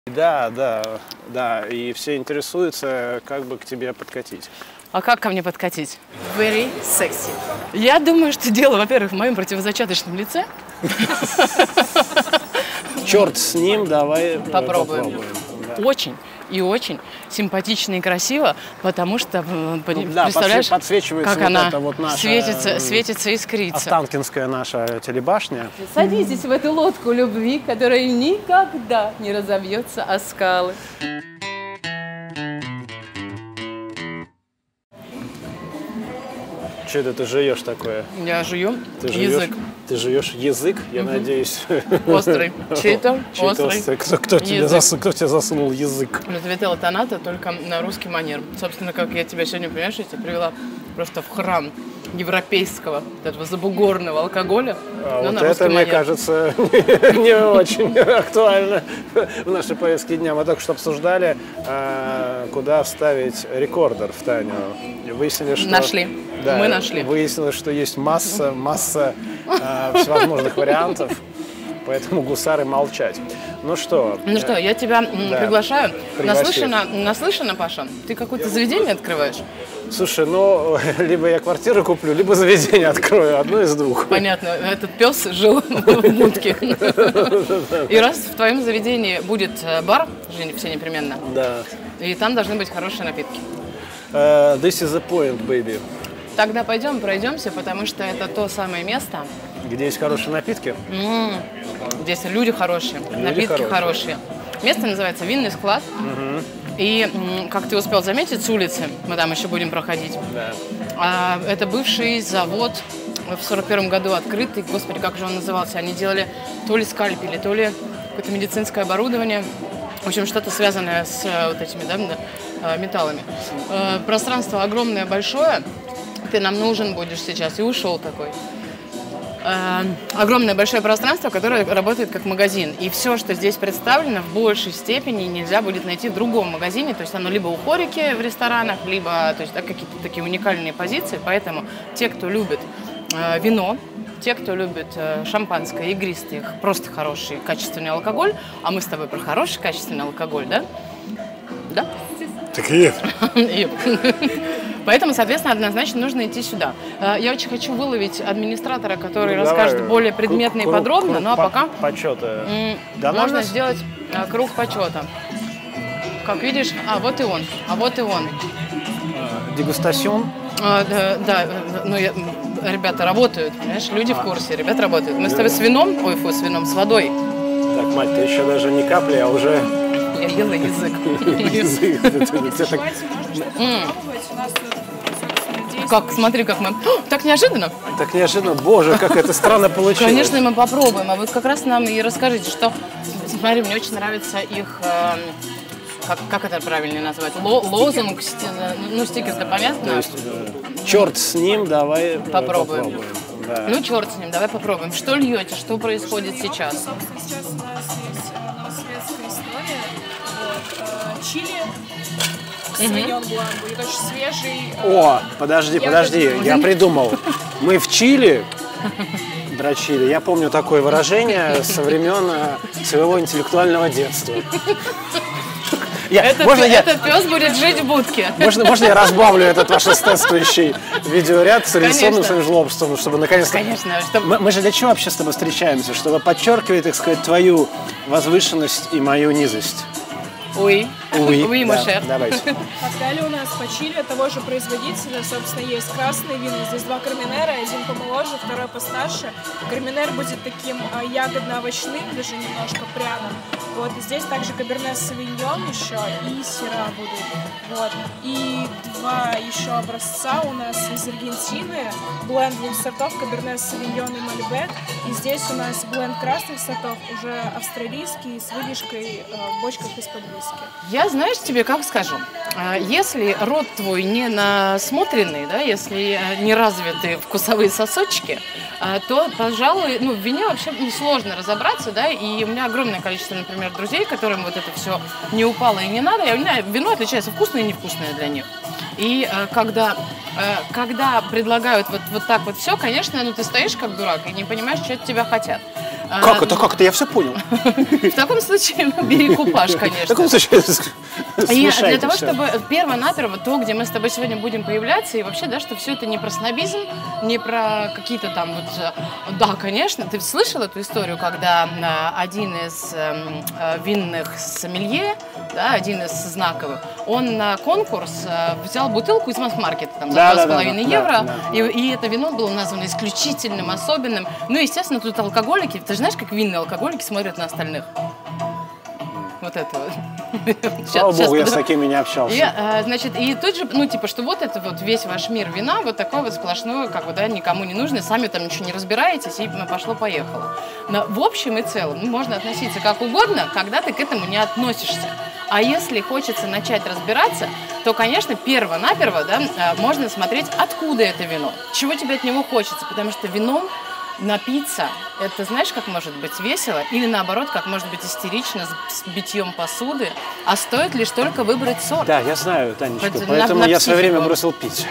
Да, да, да. И все интересуются, как бы к тебе подкатить. А как ко мне подкатить? Very sexy. Я думаю, что дело, во-первых, в моем противозачаточном лице. Черт с ним, давай попробуем. Да. Очень и очень симпатично и красиво, потому что, Да, представляешь, подсвечивается как вот она это вот наша, светится, искрится. Останкинская наша телебашня. Садитесь в эту лодку любви, которая никогда не разобьется о скалы. Что это ты жуешь такое? Я жую язык. Ты жуешь язык, я надеюсь. Острый. Чей-то острый. Кто тебе засунул язык? Это вителла тоната, только на русский манер. Собственно, как я тебя сегодня, понимаешь, я тебя привела просто в храм европейского, этого забугорного алкоголя. Вот это, мне кажется, не очень актуально в нашей повестке дня. Мы только что обсуждали, куда вставить рекордер в Таню. Выяснили, что... Нашли. Да, мы нашли. Выяснилось, что есть масса всевозможных вариантов, поэтому гусары молчать. Ну что, я тебя приглашаю. Наслышана, Паша? Ты какое-то заведение открываешь? Слушай, либо я квартиру куплю, либо заведение открою, одно из двух. Понятно, этот пес жил в будке. И раз в твоем заведении будет бар, все непременно, да. И там должны быть хорошие напитки. This is the point, baby. Тогда пойдем, пройдемся, потому что это то самое место. Где есть хорошие напитки? Здесь люди хорошие, напитки хорошие. Место называется «Винный склад». И, как ты успел заметить, с улицы, мы там еще будем проходить, это бывший завод, в 41-м году открытый, господи, как же он назывался, они делали то ли скальпели, то ли какое-то медицинское оборудование, в общем, что-то связанное с вот этими металлами. Пространство огромное, большое, ты нам нужен будешь сейчас, и ушел такой. Огромное большое пространство, которое работает как магазин. И все, что здесь представлено, в большей степени нельзя будет найти в другом магазине. То есть оно либо у хорики в ресторанах, либо какие-то такие уникальные позиции. Поэтому те, кто любит вино, те, кто любит шампанское, игристый, просто хороший, качественный алкоголь, а мы с тобой про хороший, качественный алкоголь, да? Да? Так и есть. Поэтому, соответственно, однозначно нужно идти сюда. Я очень хочу выловить администратора, который расскажет более предметно и подробно, ну а пока почета. Можно сделать круг почета. Как видишь, вот и он, Дегустацион? Да, ребята работают, понимаешь, люди в курсе, ребята работают. Мы с тобой с вином, с водой. Так, мать, ты еще даже не капли, а уже... Я ела язык. Как, смотри, как мы... Так неожиданно. Так неожиданно. Боже, как это странно получилось. Конечно, мы попробуем. А вы как раз нам и расскажите, что... Смотри, мне очень нравится их... Как это правильно назвать? Лозунг, стикер-то понятно? То есть, черт с ним, давай попробуем. Да. Ну, черт с ним, давай попробуем. Что льете? Что происходит сейчас? Сейчас у нас есть новосветская история. Чили. Савиньон Блан будет очень свежий. О, подожди, я придумал. Мы в Чили дрочили. Я помню такое выражение со времен своего интеллектуального детства. Этот пес будет жить в будке. Можно я разбавлю этот ваш эстетствующий видеоряд с реляционным своим жлобством, чтобы наконец-то... Конечно. Мы же для чего вообще с тобой встречаемся? Чтобы подчеркивать, так сказать, твою возвышенность и мою низость. Oui, да, давайте. Далее у нас по Чили того же производителя, собственно, есть красные вина. Здесь два карминера, один помоложе, второй постарше. Карминер будет таким ягодно-овощным, даже немножко пряным. Вот, и здесь также каберне савиньон еще и сыра будут. Вот. И два еще образца у нас из Аргентины. Бленд двух сортов, каберне савиньон и мальбек. И здесь у нас бленд красных сортов, уже австралийский, с выдержкой в бочках из-под виски. Я, знаешь, тебе как скажу, если рот твой не насмотренный, да, если не развиты вкусовые сосочки, то, пожалуй, в вине вообще сложно разобраться, да, и у меня огромное количество, например, друзей, которым вот это все не упало и не надо, и у меня вино отличается вкусное и невкусное для них. И когда предлагают вот так вот все, конечно, ты стоишь как дурак и не понимаешь, что от тебя хотят. Как это? Как это? Я все понял. В таком случае бери купаж, конечно. В таком случае И для того, чтобы перво-наперво то, где мы с тобой сегодня будем появляться, и вообще, да, что все это не про снобизм, не про какие-то там вот... Да, конечно, ты слышал эту историю, когда один из винных сомелье, да, один из знаковых, он на конкурс взял бутылку из масс-маркета там, за 2,5 евро, и это вино было названо исключительным, особенным. Ну, естественно, тут алкоголики, ты же знаешь, как винные алкоголики смотрят на остальных? Вот это вот. Слава богу, я с такими не общался. Значит, и тут же, ну, типа, что вот это вот весь ваш мир вина, вот такой вот сплошной, как бы, да, никому не нужный, сами там ничего не разбираетесь, и пошло-поехало. Но в общем и целом, ну, можно относиться как угодно, когда ты к этому не относишься. А если хочется начать разбираться, то, конечно, перво-наперво, да, можно смотреть, откуда это вино, чего тебе от него хочется, потому что вином напиться, это знаешь, как может быть весело, или наоборот, как может быть истерично с битьем посуды, а стоит лишь только выбрать сорт. Да, я знаю, Танечка, поэтому я в свое время бросил пить.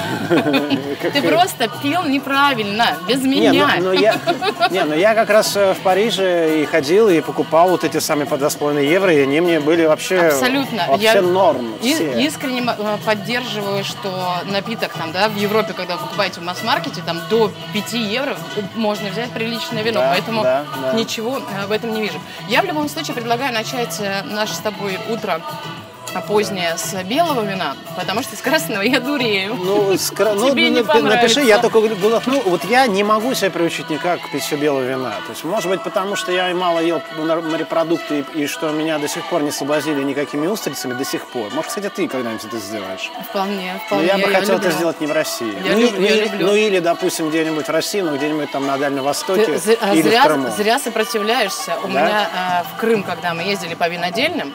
Ты просто пил неправильно, без меня. Не, я как раз в Париже и ходил, и покупал вот эти самые по 2,5 евро, и они мне были вообще норм. Искренне поддерживаю, что напиток там, да, в Европе, когда вы покупаете в масс-маркете, там до 5 евро можно взять приличное вино, поэтому ничего в этом не вижу. Я в любом случае предлагаю начать наше с тобой утро позднее с белого вина, потому что с красного я дурею. Тебе не понравится. Напиши, я только глотну. Вот я не могу себя приучить никак к питью белого вина. То есть, может быть, потому что я мало ел морепродукты, и что меня до сих пор не соблазнили никакими устрицами, до сих пор. Может, кстати, ты когда-нибудь это сделаешь? Вполне. Но я бы хотел это сделать не в России. Я люблю. Ну, или, допустим, где-нибудь в России, но где-нибудь там на Дальнем Востоке или в Крыму. Зря сопротивляешься. У меня в Крым, когда мы ездили по винодельням,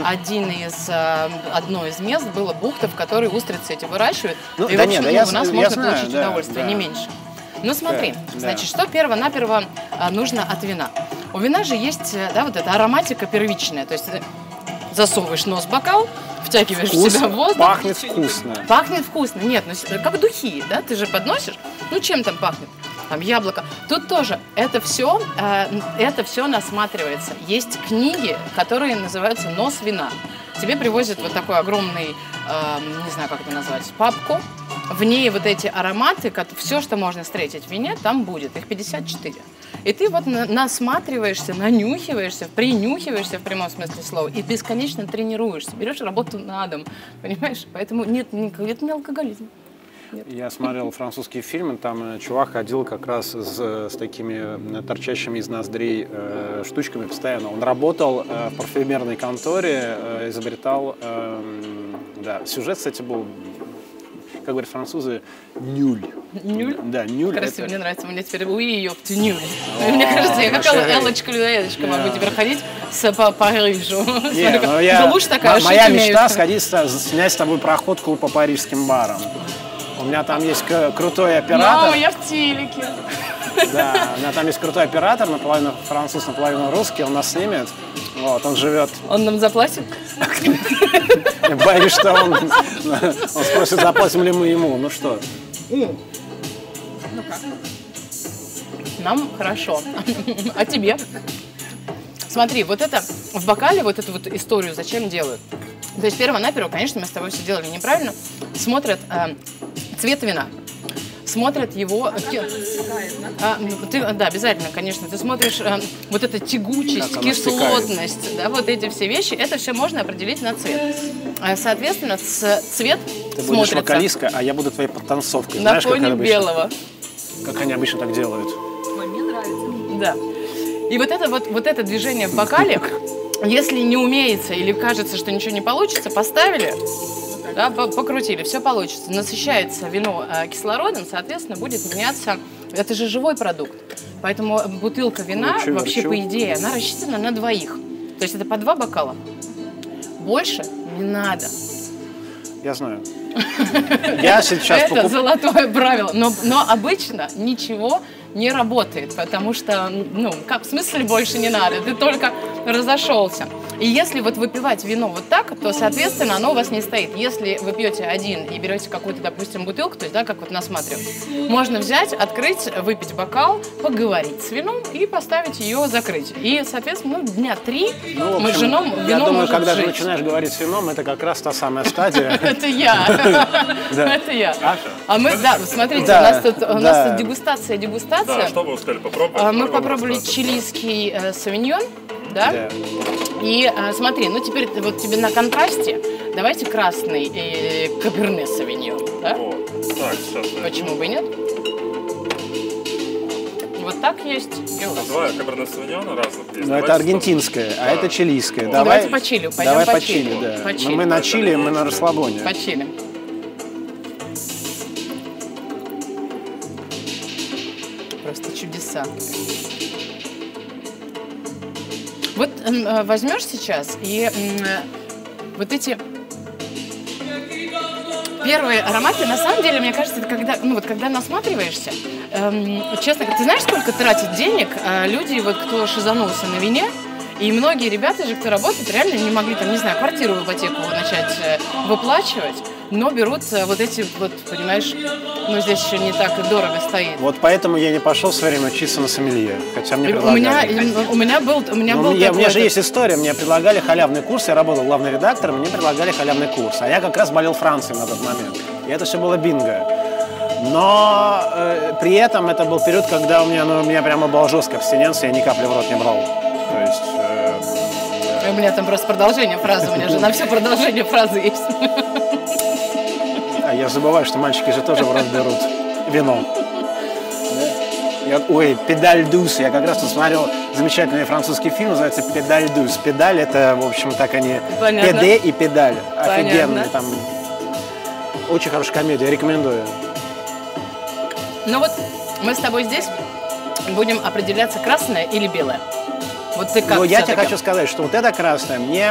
одно из мест было бухта, в которой устрицы эти выращивают. И, в общем, у нас можно получить удовольствие, не меньше. Ну, смотри, значит, что перво-наперво нужно от вина? У вина же есть, да, вот эта ароматика первичная. То есть ты засовываешь нос в бокал, втягиваешь в себя воздух. Пахнет вкусно. Пахнет вкусно. Нет, ну, как духи, да? Ты же подносишь. Ну, чем там пахнет? Там яблоко. Тут тоже это все насматривается. Есть книги, которые называются «Нос вина». Тебе привозят вот такой огромный, не знаю, как это назвать, папку. В ней вот эти ароматы, все, что можно встретить в вине, там будет. Их 54. И ты вот насматриваешься, нанюхиваешься, принюхиваешься в прямом смысле слова и бесконечно тренируешься. Берешь работу на дом, понимаешь? Поэтому нет, это не алкоголизм. Нет. Я смотрел французские фильмы, там чувак ходил как раз с такими торчащими из ноздрей штучками постоянно. Он работал в парфюмерной конторе, изобретал, сюжет, кстати, был, как говорят французы, нюль. Нюль? Да, нюль. Красиво, мне нравится, мне теперь ёпты, нюль. Мне кажется, я как Эллочка-людоедочка могу теперь ходить по Парижу. Моя мечта сходить, снять с тобой проходку по парижским барам. У меня там есть крутой оператор. Мама, я в телеке. Да, у меня там есть крутой оператор, наполовину француз, наполовину русский, он нас снимет. Вот, он живет. Он нам заплатит? Я боюсь, что он спросит, заплатим ли мы ему. Ну что? Ну как? Нам хорошо. А тебе? Смотри, вот это в бокале, вот эту вот историю зачем делают? То есть перво-наперво, конечно, мы с тобой все делали неправильно. Смотрят цвет вина. Смотрят его... Да, обязательно, конечно. Ты смотришь вот эту тягучесть, кислотность, да, вот эти все вещи. Это все можно определить на цвет. Соответственно, цвет Ты будешь вокалистка, а я буду твоей подтанцовкой. На фоне белого. Как они обычно так делают. Мне нравится. Да. И вот это движение в бокале, если не умеется или кажется, что ничего не получится, поставили, да, покрутили, все получится. Насыщается вино кислородом, соответственно, будет меняться. Это же живой продукт. Поэтому бутылка вина, вообще, по идее, она рассчитана на двоих. То есть это по 2 бокала. Больше не надо. Я знаю. Я сейчас это золотое правило. Но обычно ничего не работает, потому что, в смысле больше не надо, ты только разошелся. И если вот выпивать вино вот так, то, соответственно, оно у вас не стоит. Если вы пьете один и берете какую-то, допустим, бутылку, то есть, да, как вот насматривать, можно взять, открыть, выпить бокал, поговорить с вином и поставить ее, закрыть. И, соответственно, ну, дня 3 мы с женом вино я думаю, может когда жить. ты начинаешь говорить с вином, это как раз та самая стадия. Это я. Это я. А мы, да, смотрите, у нас тут дегустация. Да, что вы успели попробовать? Мы попробовали чилийский савиньон, да? И смотри, ну теперь вот тебе на контрасте давайте красный каберне савиньон, да? О, так, сейчас. Почему бы и нет? Вот так есть. И у вас. Два каберне савиньона разных есть. Но это аргентинское, а это чилийское. Давайте по Чили, пойдем давай по по Чили. Чили, да. По Чили. Мы на Чили, мы на расслабоне. По Чили. Просто чудеса. Вот возьмешь сейчас и вот эти первые ароматы, на самом деле, мне кажется, это когда, ну вот когда насматриваешься, честно, ты знаешь, сколько тратят денег люди, вот кто шизанулся на вине, и многие ребята же, кто работает, реально не могли, там, не знаю, квартиру в ипотеку начать выплачивать, но берут вот эти, вот, понимаешь, ну здесь еще не так и дорого стоит. Вот поэтому я не пошел в свое время учиться на сомелье, хотя мне предлагали. У меня был у меня же есть история, мне предлагали халявный курс, я работал главным редактором, мне предлагали халявный курс, а я как раз болел Францией на тот момент, и это все было бинго. Но при этом это был период, когда у меня прямо была жесткая абстиненция, я ни капли в рот не брал. То есть... У меня там просто продолжение фразы, у меня же на все продолжение фразы есть. А я забываю, что мальчики же тоже в рот берут вино. Ой, «Педаль дус». Я как раз тут смотрел замечательный французский фильм, называется «Педаль дус». Педаль — это, в общем, так они... Понятно. Педе и педаль. Офигенные Понятно. там. Очень хорошая комедия, рекомендую. Ну вот мы с тобой здесь будем определяться, красное или белое. Вот ты как? Ну, я тебе хочу сказать, что вот это красное мне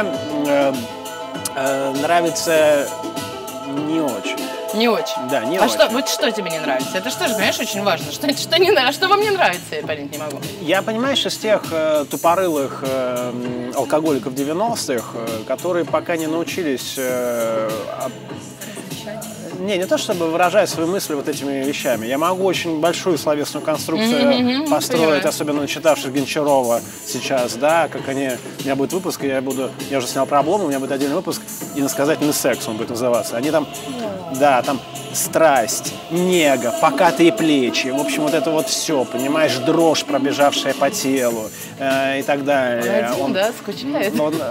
нравится не очень. Не очень? Да, не очень. очень. Вот что тебе не нравится? Это что же, понимаешь, очень важно. Что не нравится? Что вам не нравится, я понять не могу. Я, понимаешь, из тех тупорылых алкоголиков 90-х, которые пока не научились... Не то чтобы выражать свои мысли вот этими вещами. Я могу очень большую словесную конструкцию построить, понимаю. особенно начитавшись Гончарова сейчас, да, как они... У меня будет выпуск, я уже снял про облому, у меня будет отдельный выпуск, иносказательный секс он будет называться. Они там, да, там страсть, нега, покатые плечи, в общем, вот это вот все, понимаешь, дрожь, пробежавшая по телу и так далее. Один, да, скучает.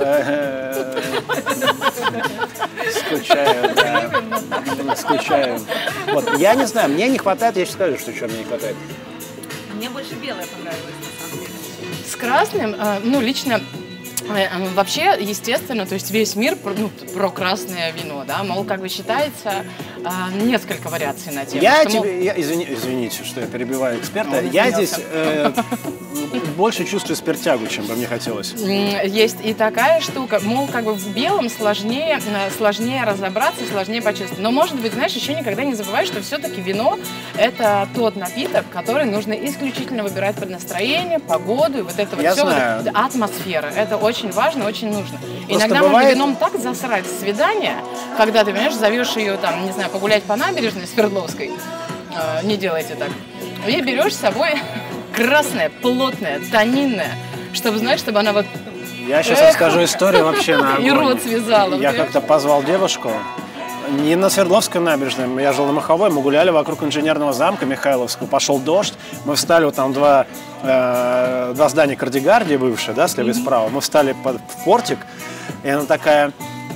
Скучаю, да. Скучаю. Вот, я не знаю, мне не хватает, я сейчас скажу, что мне не хватает. Мне больше белое понравилось, на самом деле. С красным, ну, лично, вообще, естественно, то есть весь мир про красное вино, да, мол, как бы считается несколько вариаций на тему. Извините, что я перебиваю эксперта, я здесь больше чувствую спиртягу, чем бы мне хотелось. Есть и такая штука, мол, как бы в белом сложнее разобраться, сложнее почувствовать. Но, может быть, знаешь, еще никогда не забывай, что все-таки вино – это тот напиток, который нужно исключительно выбирать под настроение, погоду и вот это вот все. Атмосфера. Это очень важно, очень нужно. Просто иногда бывает... можно вином так засрать свидание, когда ты, понимаешь, зовешь ее, там, не знаю, погулять по набережной Свердловской. Не делайте так. И берешь с собой красное, плотное, тонинное, чтобы, знаешь, чтобы она вот... Я сейчас расскажу историю вообще на огонь. И рот связала. Я как-то позвал девушку, не на Свердловской набережной, я жил на Маховой, мы гуляли вокруг инженерного замка Михайловского, пошел дождь, мы встали, вот там два здания Кардигардии бывшие, да, слева и справа, мы встали в портик, и она такая...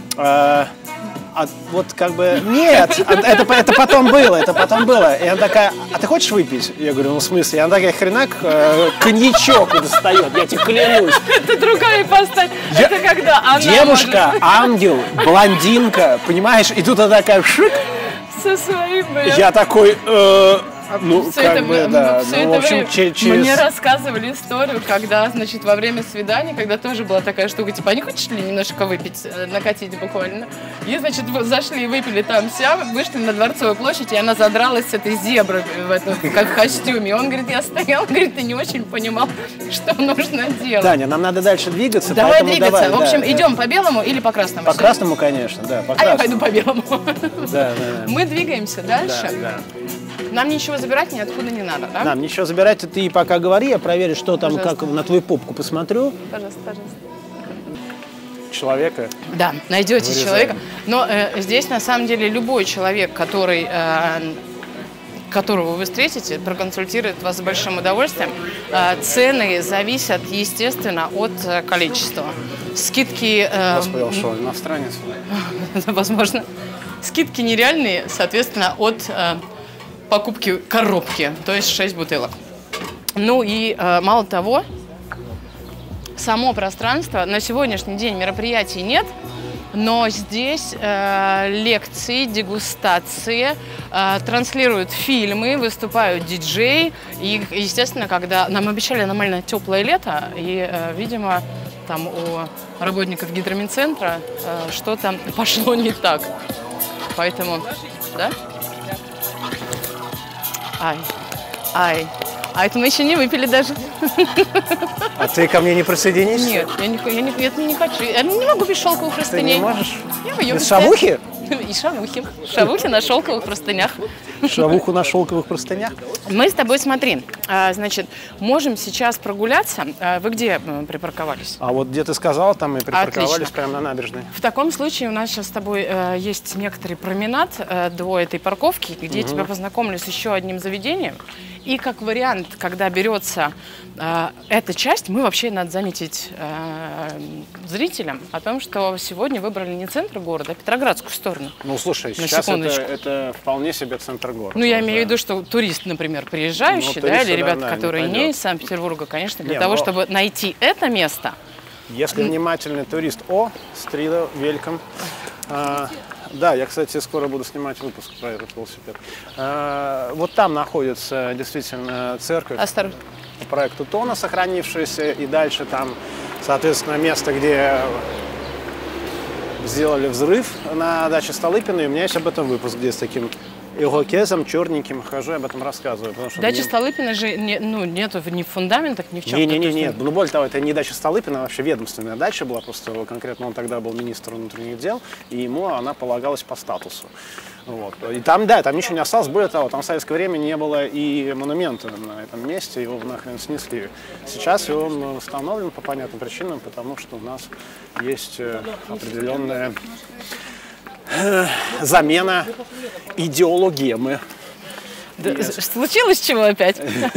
вот как бы, нет, это потом было. И она такая, а ты хочешь выпить? Я говорю, ну в смысле? И она такая, хренак, коньячок достает, я тебе клянусь. Это другая ипостась. Это когда она девушка, ангел, блондинка, понимаешь? И тут она такая, шик. Со своим, блин. Я такой, Ну, Всё как это бы, в- да. всё Ну, это в общем, время через... Мне рассказывали историю, когда, значит, во время свидания, когда тоже была такая штука, типа, а не хочешь ли немножко выпить, накатить буквально? И, значит, зашли, выпили там сям, вышли на Дворцовую площадь, и она задралась с этой зебры как в костюме. И он говорит, я стоял, говорит, ты не очень понимал, что нужно делать. Таня, нам надо дальше двигаться, Давай поэтому двигаться. давай, В общем, да. идем по белому или по красному? По красному, конечно, да, по А я красному. пойду по белому. Да. Мы двигаемся дальше. Да. Нам ничего забирать ниоткуда не надо, да? Нам ничего забирать, ты пока говори, я проверю, что там, Пожалуйста. как на твою попку посмотрю. Пожалуйста, пожалуйста. Человека. Да, найдете Вырезаем. человека. Но здесь на самом деле любой человек, которого вы встретите, проконсультирует вас с большим удовольствием. Цены зависят, естественно, от количества. Скидки, Господи, он что, иностранец? возможно, скидки нереальные, соответственно, от покупки коробки, то есть 6 бутылок. Ну и мало того, само пространство, на сегодняшний день мероприятий нет, но здесь лекции, дегустации, транслируют фильмы, выступают диджеи. И, естественно, когда нам обещали нормально теплое лето, и, видимо, там у работников гидромедцентра что-то пошло не так. Поэтому, да? Ай. А это мы еще не выпили даже. А ты ко мне не присоединишься? Нет, я не хочу. Я не могу без шелковых Ты простыней. не можешь? Я боюсь. Без шавухи? И шавухи. Шавухи на шелковых простынях. Шавуху на шелковых простынях? Мы с тобой, смотри, значит, можем сейчас прогуляться. Вы где припарковались? А вот где ты сказал, там мы припарковались Отлично. прямо на набережной. В таком случае у нас сейчас с тобой есть некоторый променад до этой парковки, где я тебя познакомлю с еще одним заведением. И как вариант, когда берется эта часть, мы вообще, надо заметить зрителям о том, что сегодня выбрали не центр города, а Петроградскую сторону. Ну, слушай, На сейчас секундочку. это вполне себе центр города. Ну, я имею в да. виду, что турист, например, приезжающий, Ну, да, туристы, или ребята, да, которые не не пойдет. из Санкт-Петербурга, конечно, для Не, того, но- чтобы найти это место. Если внимательный турист, Стрида, вельком. Да, я, кстати, скоро буду снимать выпуск про этот велосипед. Вот там находится действительно церковь Осторожно. по проекту Тона, сохранившаяся, и дальше там, соответственно, место, где сделали взрыв на даче Столыпина, и у меня есть об этом выпуск, где с таким ирокезом черненьким хожу и об этом рассказываю. потому что Дача мне- Столыпина же нету ни в фундаментах, ни в чем. Не. Ну, более того, это не дача Столыпина, а вообще ведомственная дача была, просто конкретно он тогда был министр внутренних дел, и ему она полагалась по статусу. Вот. И там, да, там ничего не осталось, более того, там в советское время не было и монумента на этом месте, его нахрен снесли. Сейчас он восстановлен по понятным причинам, потому что у нас есть определенная замена идеологемы. Да, случилось чего опять?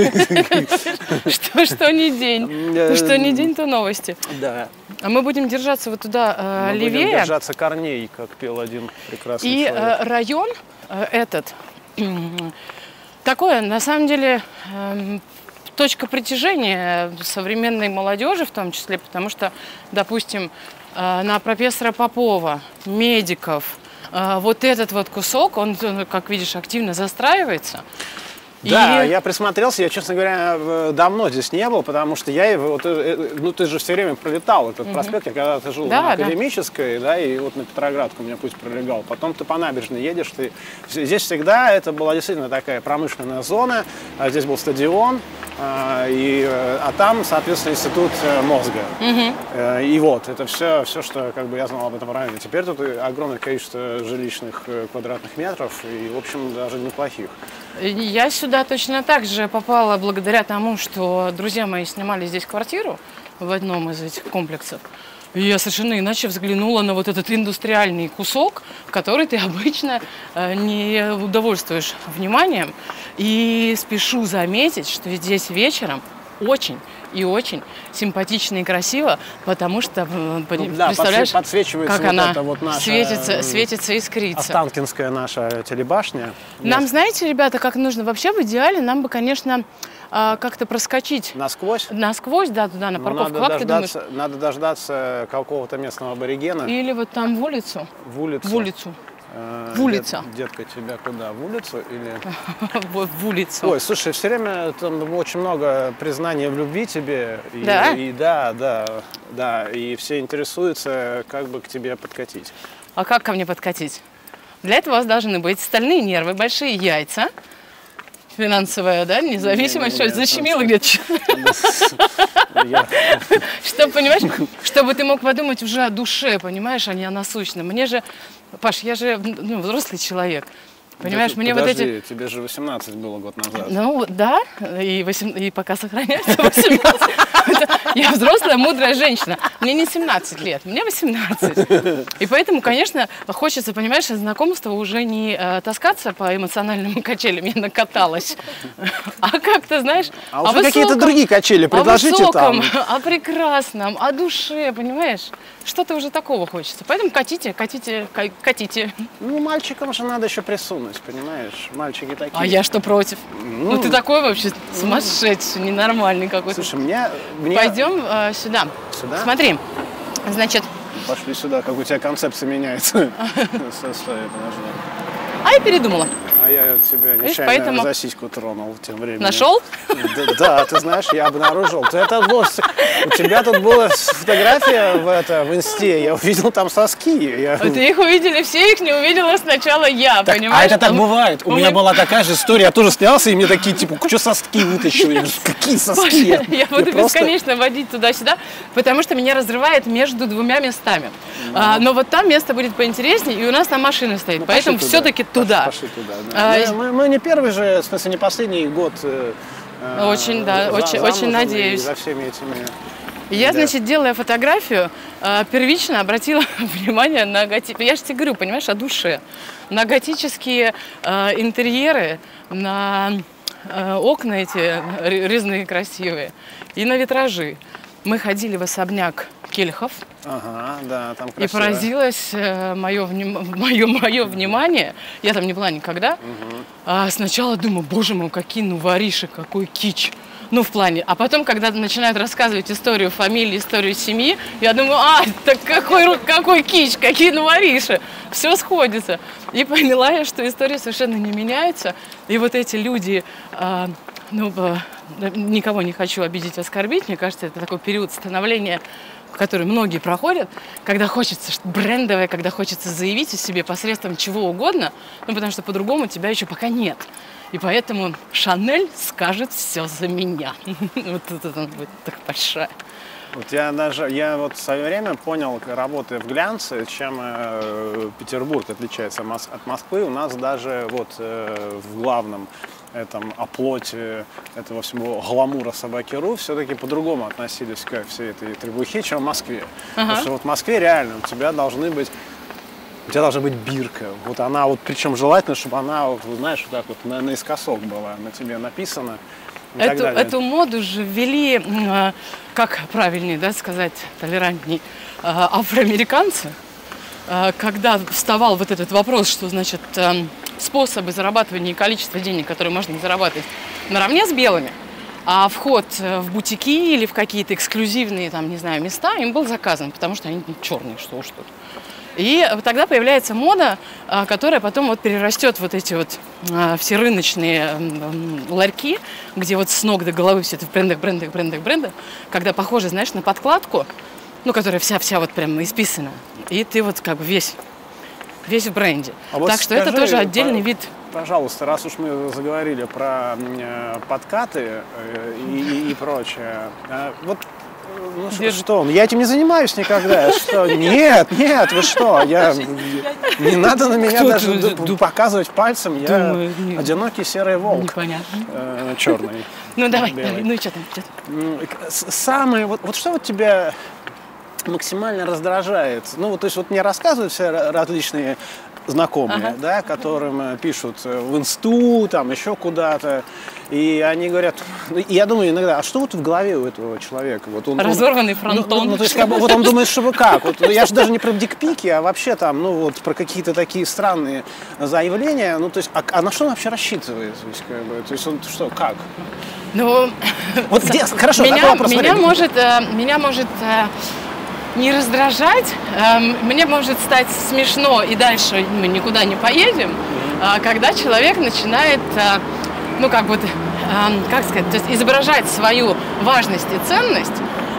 Что не день? Что не день, то новости. Да. А мы будем держаться вот туда Мы будем левее. держаться корней, как пел один прекрасный И человек. район этот такое, на самом деле, точка притяжения современной молодежи в том числе, потому что, допустим, на профессора Попова, медиков, вот этот вот кусок, он, как видишь, активно застраивается. Да, И- я присмотрелся, я, честно говоря, давно здесь не был, потому что я его, ну ты же все время пролетал этот проспект, я когда-то жил Да, на да. Академической, да, и вот на Петроградку у меня путь пролегал, потом ты по набережной едешь, здесь всегда это была действительно такая промышленная зона, здесь был стадион, а там, соответственно, институт мозга. И вот, это все, что как бы я знал об этом районе. Теперь тут огромное количество жилищных квадратных метров, и, в общем, даже неплохих. Я сюда точно так же попала благодаря тому, что друзья мои снимали здесь квартиру в одном из этих комплексов. И я совершенно иначе взглянула на вот этот индустриальный кусок, который ты обычно не удовольствуешь вниманием. И спешу заметить, что здесь вечером очень и очень симпатично и красиво, потому что, да, представляешь, подсвечивается как вот она это вот наша, светится, искрится. Останкинская наша телебашня. Нам, знаете, ребята, как нужно? Вообще, в идеале, нам бы, конечно, как-то проскочить Насквозь. насквозь, да, туда, на Но парковку. Как ты думаешь? надо дождаться какого-то местного аборигена Или вот там в улицу. в улицу. В улицу. В улицу. Детка, тебя куда? В улицу или? В улицу. Ой, слушай, все время там очень много признания в любви тебе. Да? Да, и все интересуются, как бы к тебе подкатить. А как ко мне подкатить? Для этого у вас должны быть стальные нервы, большие яйца, финансовая, да, независимость, что защемило где-то. Чтобы, понимаешь, чтобы ты мог подумать уже о душе, понимаешь, а не о насущном. Мне же, Паш, я же взрослый человек. Понимаешь, мне вот эти... тебе же 18 было год назад. Ну, да, и пока сохраняется 18. Я взрослая, мудрая женщина. Мне не 17 лет, мне 18. И поэтому, конечно, хочется, понимаешь, знакомства уже не таскаться по эмоциональным качелям, я накаталась, а как-то, знаешь, а уже какие-то другие качели предложите там. О прекрасном, о душе, понимаешь? Что-то уже такого хочется. Поэтому катите. Ну, мальчикам же надо еще присунуть, понимаешь? Мальчики такие. А я что против? Ну ты такой вообще сумасшедший, ненормальный какой-то. Слушай, мне... Пойдем сюда. Сюда? Смотри, значит... Пошли сюда, как у тебя концепция меняется. Стой, подожди. А я передумала. А я тебя Видишь, нечаянно поэтому... за сиську тронул тем временем. Нашел? Да, ты знаешь, я обнаружил. У тебя тут была фотография в инсте, я увидел там соски. Ты их увидели все, их не увидела сначала я, понимаешь? А это так бывает. У меня была такая же история, я тоже снялся, и мне такие, типа, что соски вытащил? Я говорю, какие соски? Я буду бесконечно водить туда-сюда, потому что меня разрывает между двумя местами. Но вот там место будет поинтереснее, и у нас там машина стоит, поэтому все-таки туда. Пошли туда, да. Мы не первый же, в смысле, не последний год. Очень, да, очень надеюсь. За всеми этими. Я, значит, делая фотографию, первично обратила внимание на готические, я же тебе говорю, понимаешь, о душе, на готические интерьеры, на окна эти резные красивые и на витражи. Мы ходили в особняк Кельхов. Ага, да, там красиво. И поразилось мое внимание. Я там не была никогда. Сначала думаю, боже мой, какие вориши, какой кич. Ну, в плане. А потом, когда начинают рассказывать историю фамилии, историю семьи, я думаю, так какой кич, какие вориши. Все сходится. И поняла я, что история совершенно не меняется. И вот эти люди... никого не хочу обидеть, оскорбить. Мне кажется, это такой период становления, который многие проходят, когда хочется брендовое, когда хочется заявить о себе посредством чего угодно, потому что по-другому тебя еще пока нет. И поэтому Шанель скажет все за меня. Вот это будет так большая. Я вот в свое время понял, работая в глянце, чем Петербург отличается от Москвы. У нас даже вот в главном этом оплоте этого всего гламура собаки.ру все-таки по-другому относились к всей этой требухе, чем в Москве. Потому что вот в Москве реально у тебя должна быть бирка. Вот она, вот причем желательно, чтобы она, вот, знаешь, вот так вот наискосок была на тебе написана. Эту моду же ввели, как правильнее, да, сказать, толерантней, афроамериканцы, когда вставал вот этот вопрос, что, значит, способы зарабатывания и количество денег, которые можно зарабатывать, наравне с белыми, а вход в бутики или в какие-то эксклюзивные, там, не знаю, места им был заказан, потому что они черные, что уж тут. И тогда появляется мода, которая потом вот перерастет вот эти вот все рыночные ларьки, где вот с ног до головы все это в брендах, когда похоже, знаешь, на подкладку, ну, которая вся вот прям исписана, и ты вот как бы весь в бренде. Так что это тоже отдельный вид. Пожалуйста, раз уж мы заговорили про подкаты и прочее, вот что? Я этим не занимаюсь никогда. Что? Нет, вы что? Не надо на меня даже показывать пальцем. Я одинокий серый волк. Непонятно. Черный. Ну давай, ну и что там? Самое, вот что вот тебя максимально раздражает? Ну, то есть вот мне рассказывают все различные знакомые, да, которым пишут в инсту, там еще куда-то, и они говорят, я думаю иногда, а что вот в голове у этого человека? Вот разорванный фронтон. То есть как бы, вот он думает, что вы как? Вот, я же даже не про дикпики, а вообще там, вот про какие-то такие странные заявления. Ну, то есть, а на что он вообще рассчитывает? То есть, как бы, то есть он что, как? Ну, вот где, хорошо, такой вопрос. Меня может не раздражать. Мне может стать смешно, и дальше мы никуда не поедем, когда человек начинает, ну, как бы, как сказать, то есть изображать свою важность и ценность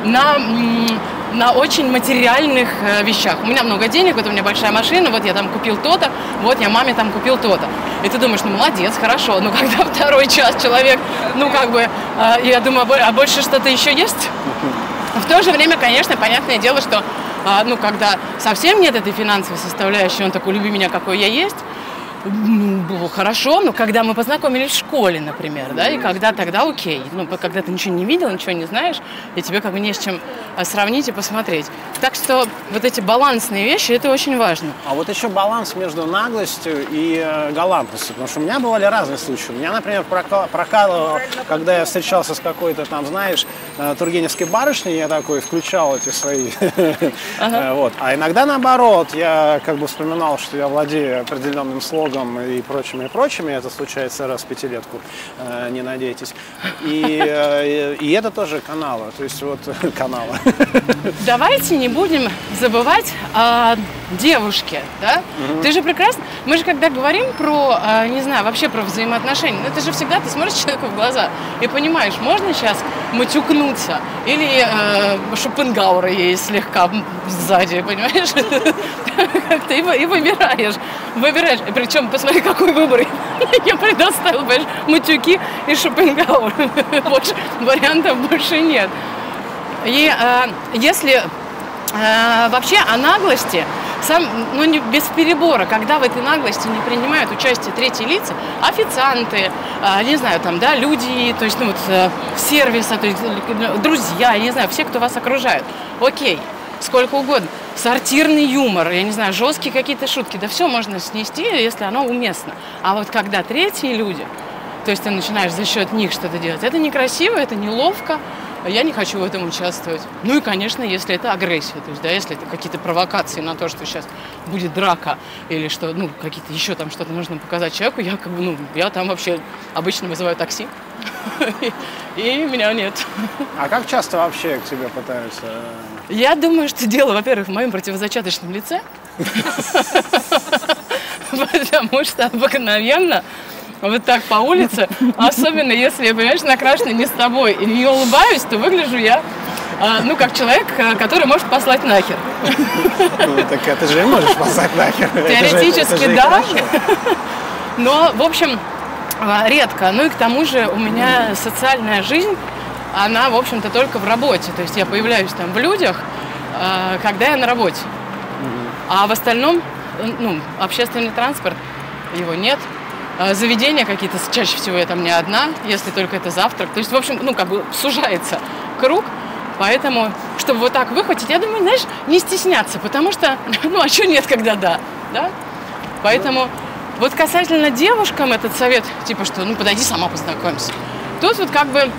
на очень материальных вещах. У меня много денег, вот у меня большая машина, вот я там купил то-то, вот я маме там купил то-то. И ты думаешь, ну молодец, хорошо, но когда второй час человек, ну как бы, я думаю, а больше что-то еще есть? В то же время, конечно, понятное дело, что, ну когда совсем нет этой финансовой составляющей, он такой, люби меня, какой я есть, было хорошо, но когда мы познакомились в школе, например, да, и когда тогда окей, ну, когда ты ничего не видел, ничего не знаешь, и тебе как бы не с чем сравнить и посмотреть. Так что вот эти балансные вещи, это очень важно. А вот еще баланс между наглостью и галантностью, потому что у меня бывали разные случаи. У меня, например, прокалывало, когда я встречался с какой-то там, знаешь, тургеневской барышней, я такой включал эти свои, вот. А иногда наоборот, я как бы вспоминал, что я владею определенным слогом и прочими. Это случается раз в пятилетку, не надейтесь. И это тоже каналы, то есть вот каналы. Давайте не будем забывать о девушке, да? Ты же прекрасно, мы же когда говорим про, не знаю, вообще про взаимоотношения, это же всегда ты смотришь человеку в глаза и понимаешь, можно сейчас матюкнуться или Шопенгауэра ей слегка сзади, понимаешь? Как-то и выбираешь. И причем, посмотри, какой выбор я предоставил, понимаешь, матюки и Шопенгауэр. Больше вариантов больше нет. И если вообще о наглости, ну не без перебора, когда в этой наглости не принимают участие третьи лица, официанты, не знаю, там, да, люди, то есть, ну вот, сервиса, то есть, друзья, я не знаю, все, кто вас окружает, окей, сколько угодно, сортирный юмор, я не знаю, жесткие какие-то шутки, да все можно снести, если оно уместно. А вот когда третьи люди, то есть ты начинаешь за счет них что-то делать, это некрасиво, это неловко. Я не хочу в этом участвовать. Ну и, конечно, если это агрессия, то есть, да, если это какие-то провокации на то, что сейчас будет драка или что, ну, какие-то еще там что-то нужно показать человеку, я как бы, ну, я там вообще обычно вызываю такси, и меня нет. А как часто вообще к тебе пытаются? Я думаю, что дело, во-первых, в моем противозачаточном лице, потому что обыкновенно вот так по улице, особенно если я, понимаешь, накрашена не с тобой и не улыбаюсь, то выгляжу я, ну, как человек, который может послать нахер. Ну, так это же можешь послать нахер. Теоретически, да. Но, в общем, редко. Ну и к тому же у меня социальная жизнь, она, в общем-то, только в работе. То есть я появляюсь там в людях, когда я на работе. А в остальном, ну, общественный транспорт, его нет. Заведения какие-то, чаще всего я там не одна, если только это завтрак. То есть, в общем, ну, как бы сужается круг. Поэтому, чтобы вот так выхватить, я думаю, знаешь, не стесняться, потому что, ну, а что нет, когда да? Поэтому вот касательно девушкам этот совет, типа, что, ну, подойди сама познакомься. Тут вот как бы,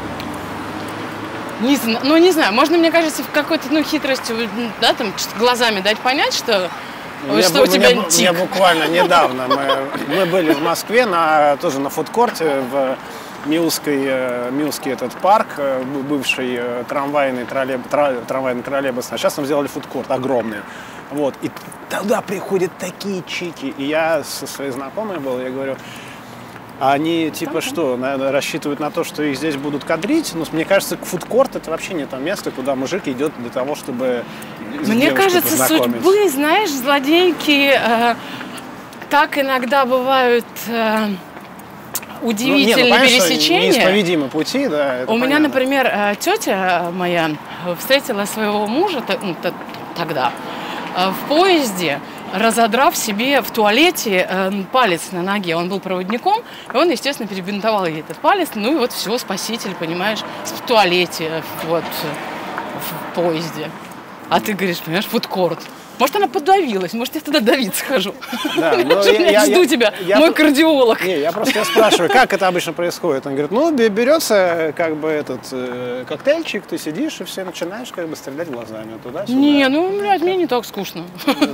не знаю, можно, мне кажется, в какой-то, ну, хитростью, да, там, глазами дать понять, что... Что у тебя тик? Мне буквально недавно мы были в Москве тоже на фудкорте в Милский этот парк, бывший трамвайный троллейбус. А сейчас там сделали фудкорт огромный. Вот. И туда приходят такие чики. И я со своей знакомой был, я говорю, они типа что, рассчитывают на то, что их здесь будут кадрить? Ну, мне кажется, фудкорт это вообще не то место, куда мужик идет для того, чтобы мне кажется, судьбы, знаешь, злодейки так иногда бывают удивительные пересечения. Неисповедимы пути, да. У меня, например, тетя моя встретила своего мужа тогда в поезде, разодрав себе в туалете палец на ноге. Он был проводником, и он, естественно, перебинтовал ей этот палец. Ну и вот все, спаситель, понимаешь, в туалете, вот, в поезде. А ты говоришь, понимаешь, фудкорт. Может, она подавилась, может, я туда давить схожу. Да, я жду тебя, мой кардиолог. Не, я просто спрашиваю, как это обычно происходит. Он говорит, ну, берется как бы этот коктейльчик, ты сидишь и все начинаешь как бы стрелять глазами туда-сюда. Не, ну, блядь, мне не так скучно.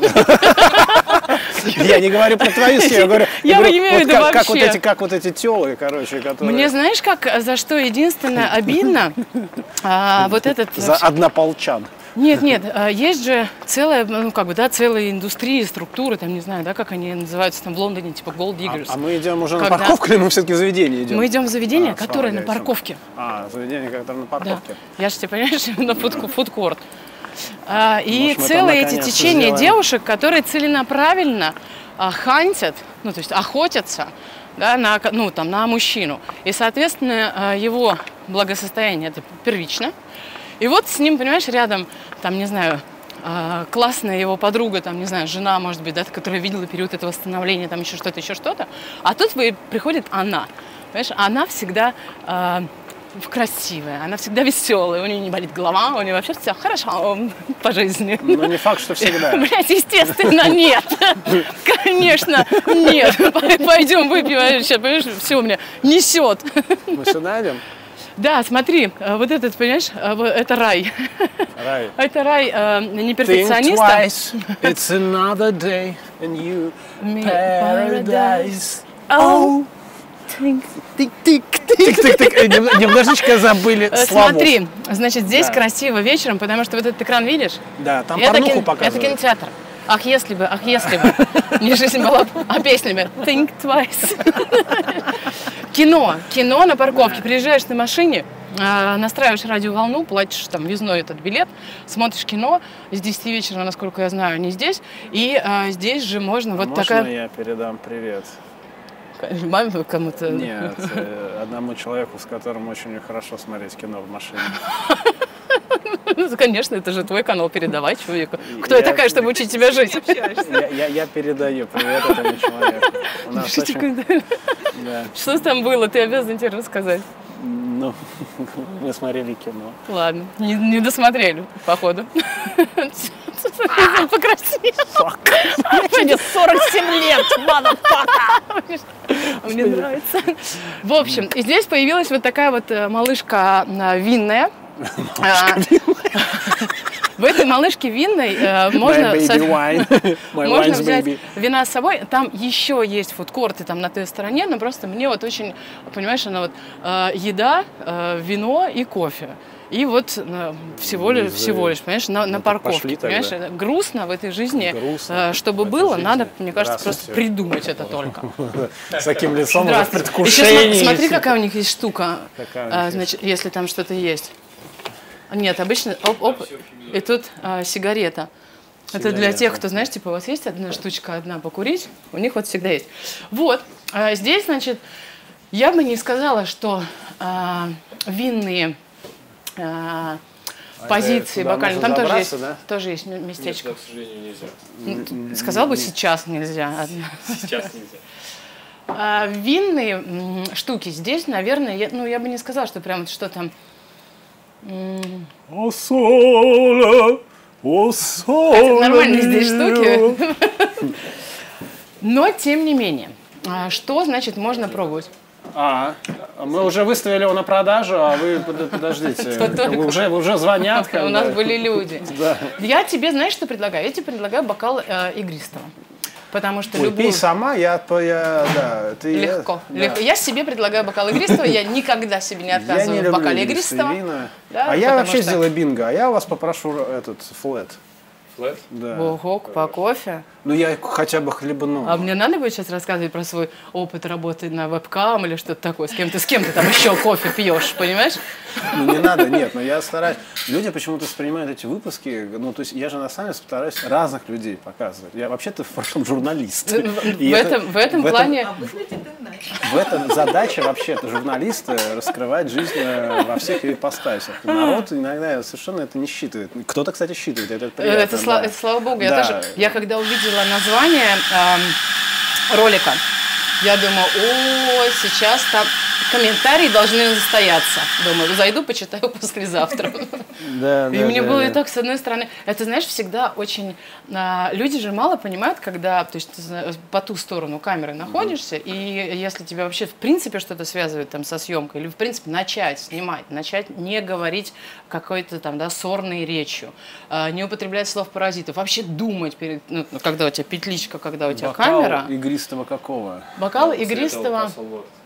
Я не говорю про твою схему, я говорю, имею в виду вообще. Как вот эти телы, короче, которые... Мне знаешь, как, за что единственное обидно? Вот этот... За однополчан. Нет, нет, есть же целая, ну как бы, да, целая индустрия, структуры, там, не знаю, да, как они называются там в Лондоне, типа Gold Diggers. А мы идем уже на парковку или мы все-таки в заведение идем? Мы идем в заведение, которое на парковке. Заведение, которое на парковке. Да. Я же тебе, понимаешь, на фудкорт. И Может, целые эти течения девушек, которые целенаправленно хантят, ну, то есть охотятся, да, на мужчину. И, соответственно, его благосостояние это первично. И вот с ним, понимаешь, рядом, там, не знаю, классная его подруга, там, не знаю, жена, может быть, да, которая видела период этого становления, там еще что-то. А тут приходит она. Понимаешь, она всегда красивая, она всегда веселая, у нее не болит голова, у нее вообще все хорошо по жизни. Но не факт, что всегда. Блять, естественно, нет. Конечно, нет. Пойдем выпьем, сейчас, понимаешь, все у меня несет. Мы сюда идем? Да, смотри, вот этот, понимаешь, это рай. Рай. Это рай не перфекциониста. Think twice, it's another day, and you paradise. Oh. Тик-тик-тик. Немножечко забыли слова. Смотри, значит, здесь красиво вечером, потому что вот этот экран видишь? Да, там порнуху показывают. Это кинотеатр. Ах, если бы, не жизнь была, а песнями. Think twice. Кино на парковке. Приезжаешь на машине, настраиваешь радиоволну, платишь там въездной этот билет, смотришь кино. С 10 вечера, насколько я знаю, они здесь. И здесь же можно вот такая... Можно я передам привет? Маме кому-то? Нет, одному человеку, с которым очень хорошо смотреть кино в машине. Ну, конечно, это же твой канал, передавай человеку. Кто я такая, чтобы учить тебя жить? Я передаю привет этому человеку. У нас очень... Что там было? Ты обязан тебе рассказать. Ну, мы смотрели кино. Ладно, не досмотрели, походу. Покраснел. Мне 47 лет, motherfucker. Мне нравится. В общем, и здесь появилась вот такая вот малышка винная. В этой малышке винной можно взять вина с собой. Там еще есть фудкорты там на той стороне, но просто мне вот очень, понимаешь, она вот еда, вино и кофе. И вот всего лишь, понимаешь, на парковке, понимаешь, грустно в этой жизни, чтобы было, надо, мне кажется, просто придумать это только. С таким лицом уже в предвкушении. Еще смотри, какая у них есть штука, значит, если там что-то есть. Нет, обычно, оп, и тут сигарета. Это для тех, кто, знаешь, типа, у вас есть одна штучка, одна покурить, у них вот всегда есть. Вот, здесь, значит, я бы не сказала, что винные позиции бокальные, там тоже есть местечко. Нет, к сожалению, нельзя. Сказал бы, сейчас нельзя. Сейчас нельзя. Винные штуки здесь, наверное, я бы не сказала, что прям что там... О, соле, о, соле. Нормальные здесь штуки. Но, тем не менее, что, значит, можно пробовать? Мы уже выставили его на продажу, а вы подождите. Уже звонят. У нас были люди. Я тебе, знаешь, что предлагаю? Я тебе предлагаю бокал игристого. Потому что пей сама, легко. Я себе предлагаю бокал игристого, я никогда себе не отказываю в бокале игристого. А я вообще сделаю бинго, а я у вас попрошу этот флэт. Флэт? Да. Ого, по кофе. Ну, я хотя бы хлебну. А мне надо будет сейчас рассказывать про свой опыт работы на вебкам или что-то такое? С кем ты там еще кофе пьешь, понимаешь? Ну, не надо, нет, но я стараюсь. Люди почему-то воспринимают эти выпуски, ну, то есть я же на самом деле стараюсь разных людей показывать. Я вообще-то в прошлом журналист. В этом плане... В этом задача вообще-то журналиста раскрывать жизнь во всех ее ипостасях. Народ иногда совершенно это не считывает. Кто-то, кстати, считывает. Это приятно. Это слава богу. Я когда увидела название ролика, я думаю, сейчас там комментарии должны состояться. Думаю, зайду, почитаю послезавтра. И мне было и так, с одной стороны, это, знаешь, всегда очень... Люди же мало понимают, когда, то есть, ты по ту сторону камеры находишься, и если тебя вообще, в принципе, что-то связывает там со съемкой, или, в принципе, начать снимать, начать не говорить какой-то там, да, сорной речью, не употреблять слов паразитов, вообще думать, когда у тебя петличка, когда у тебя камера. Бокал игристого какого? Бокал игристого...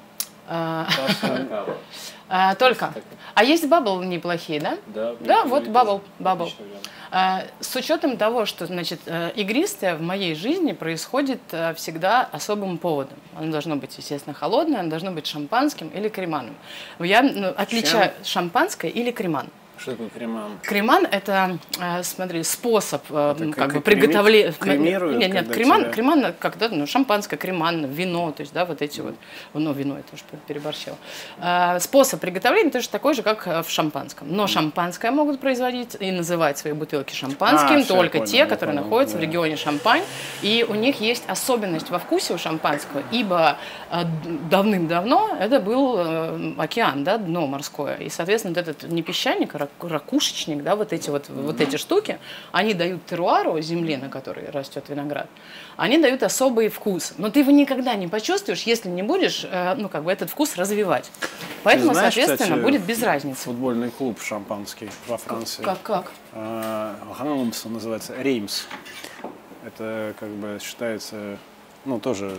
Только. А есть бабл неплохие, да? Да. Да, вот бабл. Отличный вариант. С учетом того, что, значит, игристое в моей жизни происходит всегда особым поводом. Оно должно быть, естественно, холодное, оно должно быть шампанским или креманом. Я отличаю шампанское или креман. Что такое креман? Креман – это, смотри, способ как бы приготовления. Нет, креман, когда, ну, шампанское, креман, вино, то есть, да, вот эти вот, ну, вино, я тоже переборщила. Способ приготовления тоже такой же, как в шампанском. Но шампанское могут производить и называть свои бутылки шампанским только те, которые находятся в регионе Шампань. И у них есть особенность во вкусе у шампанского, ибо давным-давно это был океан, да, дно морское. И, соответственно, вот этот не песчаник, а ракушечник, да, вот эти штуки, они дают теруару, земле, на которой растет виноград, они дают особый вкус. Но ты его никогда не почувствуешь, если не будешь, ну, как бы этот вкус развивать. Поэтому, знаешь, соответственно, кстати, будет без разницы. Футбольный клуб шампанский во Франции. Как? Реймс называется, Реймс. Это, как бы, считается, ну, тоже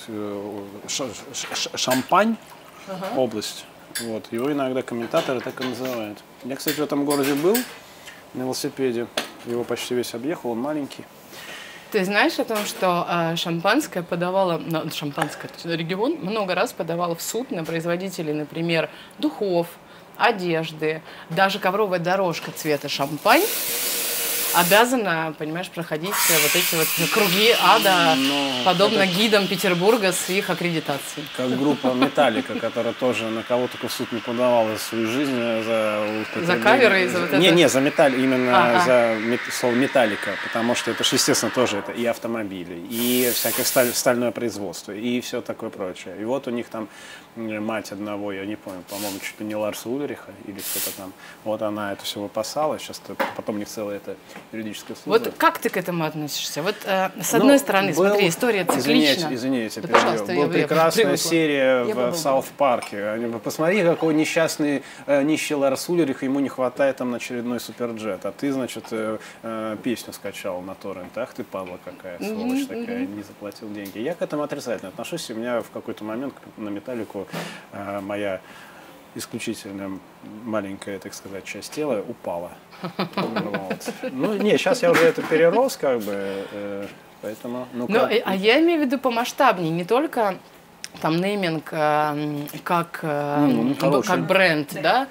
Шампань, область. Вот. Его иногда комментаторы так и называют. Я, кстати, в этом городе был на велосипеде. Его почти весь объехал, он маленький. Ты знаешь о том, что шампанское подавало, шампанское регион много раз подавал в суд на производителей, например, духов, одежды, даже ковровая дорожка цвета шампань обязана, понимаешь, проходить вот эти вот круги ада, подобно гидам Петербурга с их аккредитацией. Как группа Металлика, которая тоже на кого только в суд не подавала свою жизнь за каверы и за вот это? Не, за металл, именно за слово Металлика, потому что это же, естественно, тоже это и автомобили, и всякое стальное производство, и все такое прочее. И вот у них там мать одного, я не помню, по-моему, чуть ли не Ларса Ульриха или кто-то там, вот она это все выпасала, сейчас потом у них целая эта юридическая служба. Вот как ты к этому относишься? Вот с одной стороны, смотри, история циклична. Извините, да, была прекрасная серия в Саут-парке. Посмотри, какой несчастный нищий Ларс Ульрих, ему не хватает там на очередной суперджет, а ты, значит, песню скачал на торрент. Ах ты, падла какая, сволочь такая, не заплатил деньги. Я к этому отрицательно отношусь, и у меня в какой-то момент на Металлику моя исключительно маленькая, так сказать, часть тела упала. Вот. Ну, не, сейчас я уже это перерос, как бы, поэтому... А я имею в виду помасштабнее, не только там нейминг как бренд, да,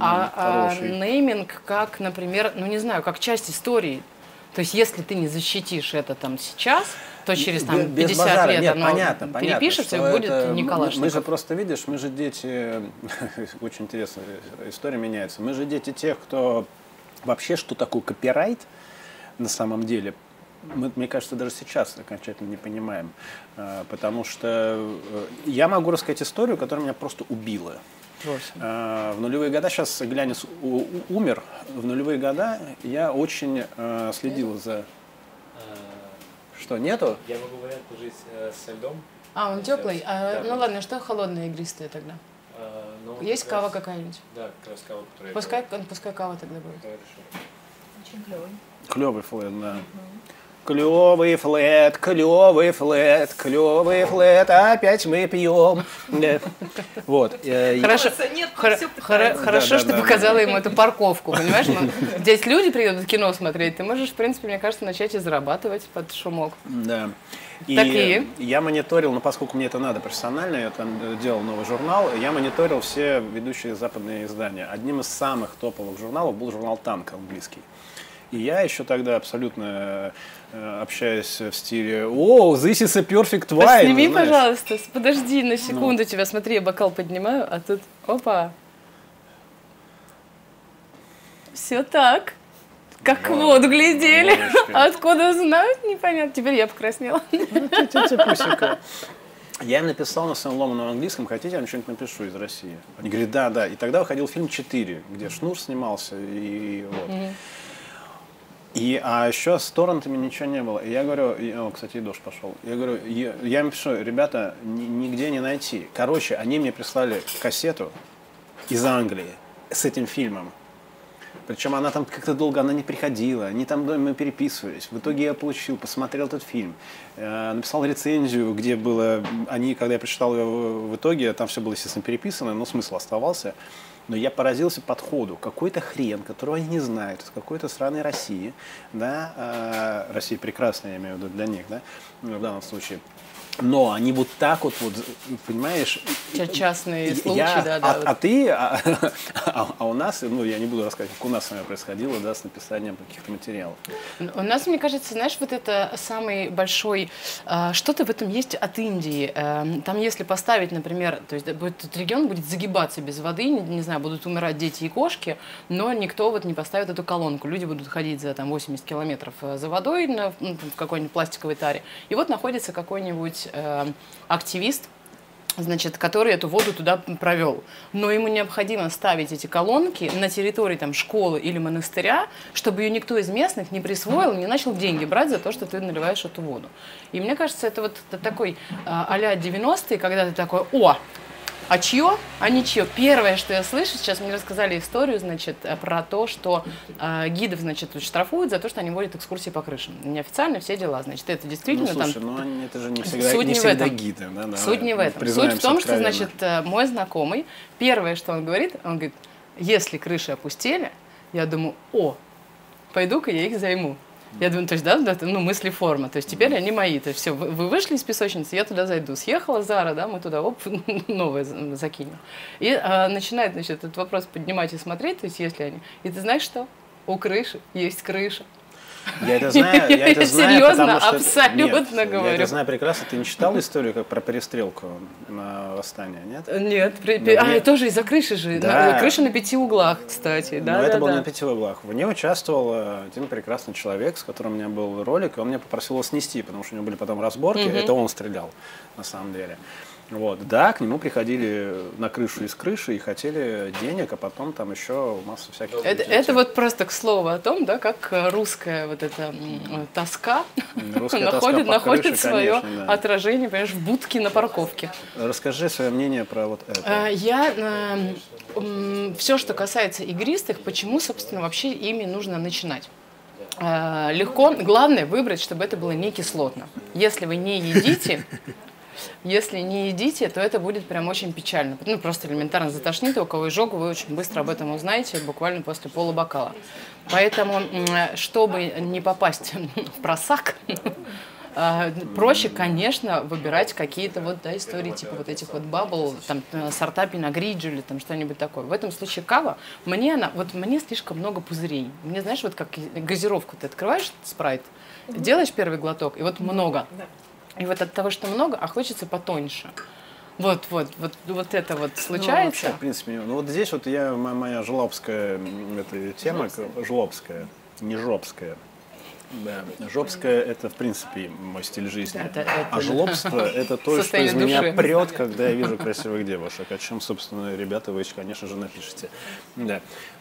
а нейминг как, например, ну не знаю, как часть истории. То есть, если ты не защитишь это там сейчас, то через там, 50 лет нет, оно перепишется и будет Николашников. Мы же просто, видишь, мы же дети, очень интересная история меняется, мы же дети тех, кто вообще, что такое копирайт на самом деле, мы, мне кажется, даже сейчас окончательно не понимаем, потому что я могу рассказать историю, которая меня просто убила. В нулевые годы, сейчас Глянец умер, в нулевые годы я очень следил за... Что, нету? Я могу вариант жить со льдом. Он теплый? Ну ладно, что холодное игристое тогда? Есть кава какая-нибудь? Да, как раз кава, которая... Пускай кава тогда будет. Очень клевый. Клевый флэт, да. Клевый флэт, клевый флэт, клевый флэт, опять мы пьем. Вот. Хорошо, что ты показала ему эту парковку, понимаешь? Здесь люди приедут кино смотреть, ты можешь, в принципе, мне кажется, начать и зарабатывать под шумок. Да. И я мониторил, но поскольку мне это надо профессионально, я там делал новый журнал, я мониторил все ведущие западные издания. Одним из самых топовых журналов был журнал «Танк» английский. И я еще тогда абсолютно общаюсь в стиле «О, this is a perfect wine». Сними, пожалуйста, подожди на секунду тебя, смотри, я бокал поднимаю, а тут опа. Все так. Как в воду глядели. Откуда знают, непонятно. Теперь я покраснела. Я им написал на своем ломаном английском, хотите, я вам что-нибудь напишу из России. Они говорят, да. И тогда выходил фильм «4», где Шнур снимался, и вот. А еще с торрентами ничего не было. И я говорю, кстати, и дождь пошел. Я говорю, я им пишу, ребята, нигде не найти. Короче, они мне прислали кассету из Англии с этим фильмом. Причем она там как-то долго она не приходила, они там мы переписывались. В итоге я получил, посмотрел этот фильм, написал рецензию, где было, когда я прочитал ее в итоге, там все было, естественно, переписано, но смысл оставался. Но я поразился подходу. Какой-то хрен, которого они не знают, из какой-то страны России, да, Россия прекрасная, я имею в виду для них, да, в данном случае. Но они вот так вот, понимаешь... Частные случаи, А у нас, ну, я не буду рассказывать, как у нас с вами происходило, да, с написанием каких-то материалов. У нас, мне кажется, знаешь, вот это самый большой... Что-то в этом есть от Индии. Там, если поставить, например, то есть этот регион будет загибаться без воды, не знаю, будут умирать дети и кошки, но никто вот не поставит эту колонку. Люди будут ходить за там 80 километров за водой в какой-нибудь пластиковой таре. И вот находится какой-нибудь активист, значит, который эту воду туда провел. Но ему необходимо ставить эти колонки на территории там, школы или монастыря, чтобы ее никто из местных не присвоил, не начал деньги брать за то, что ты наливаешь эту воду. И мне кажется, это вот такой а-ля 90-е, когда ты такой, а чье? А ничье. Первое, что я слышу, сейчас мне рассказали историю, значит, про то, что гидов, значит, штрафуют за то, что они водят экскурсии по крышам. Неофициально все дела, значит, это действительно... Ну, слушай, там... это же не всегда гиды. Да, суть не в этом. Суть в том, что, значит, мой знакомый, первое, что он говорит, если крыши опустели, я думаю, пойду-ка я их займу. Я думаю, то есть, да, ну, мысли форма. То есть теперь они мои. То есть все, вы вышли из песочницы, я туда зайду. Съехала Зара, да, мы туда, новое закинем. И начинает, значит, этот вопрос поднимать и смотреть, то есть если они. И ты знаешь что? У крыши есть крыша. Я это знаю, серьезно, абсолютно говорю. Я это знаю прекрасно. Ты не читал историю как про перестрелку на восстание, нет? Нет, тоже из-за крыши же. Да. Крыша на 5 углах, кстати. Но это было на 5 углах. В ней участвовал один прекрасный человек, с которым у меня был ролик, и он меня попросил его снести, потому что у него были потом разборки. Это он стрелял, на самом деле. Вот. Да, к нему приходили на крышу из крыши и хотели денег, а потом там еще массу всяких... Это вот просто к слову о том, да, как русская вот эта тоска находит свое отражение, понимаешь, в будке на парковке. Расскажи свое мнение про вот это. Все, что касается игристых, почему, собственно, вообще ими нужно начинать? Легко. Главное выбрать, чтобы это было не кислотно. Если вы не едите... Если не едите, то это будет прям очень печально. Ну, просто элементарно затошнит, у кого изжогу, вы очень быстро об этом узнаете, буквально после полубокала. Поэтому, чтобы не попасть в просак, проще, конечно, выбирать какие-то вот, да, истории типа вот этих вот бабл, там, сорта пиногриджи или там что-нибудь такое. В этом случае кава, мне слишком много пузырей. Мне, знаешь, вот как газировку ты открываешь, спрайт, делаешь первый глоток, и вот много. И вот от того, что много, а хочется потоньше. Вот это вот случается. Ну, вообще, в принципе, ну вот здесь вот моя жлобская тема, жлобская, не жопская. Да, жопская — это, в принципе, мой стиль жизни. А жлобство — это то, что из меня прет, когда я вижу красивых девушек. О чем, собственно, ребята, вы, конечно же, напишите. Да.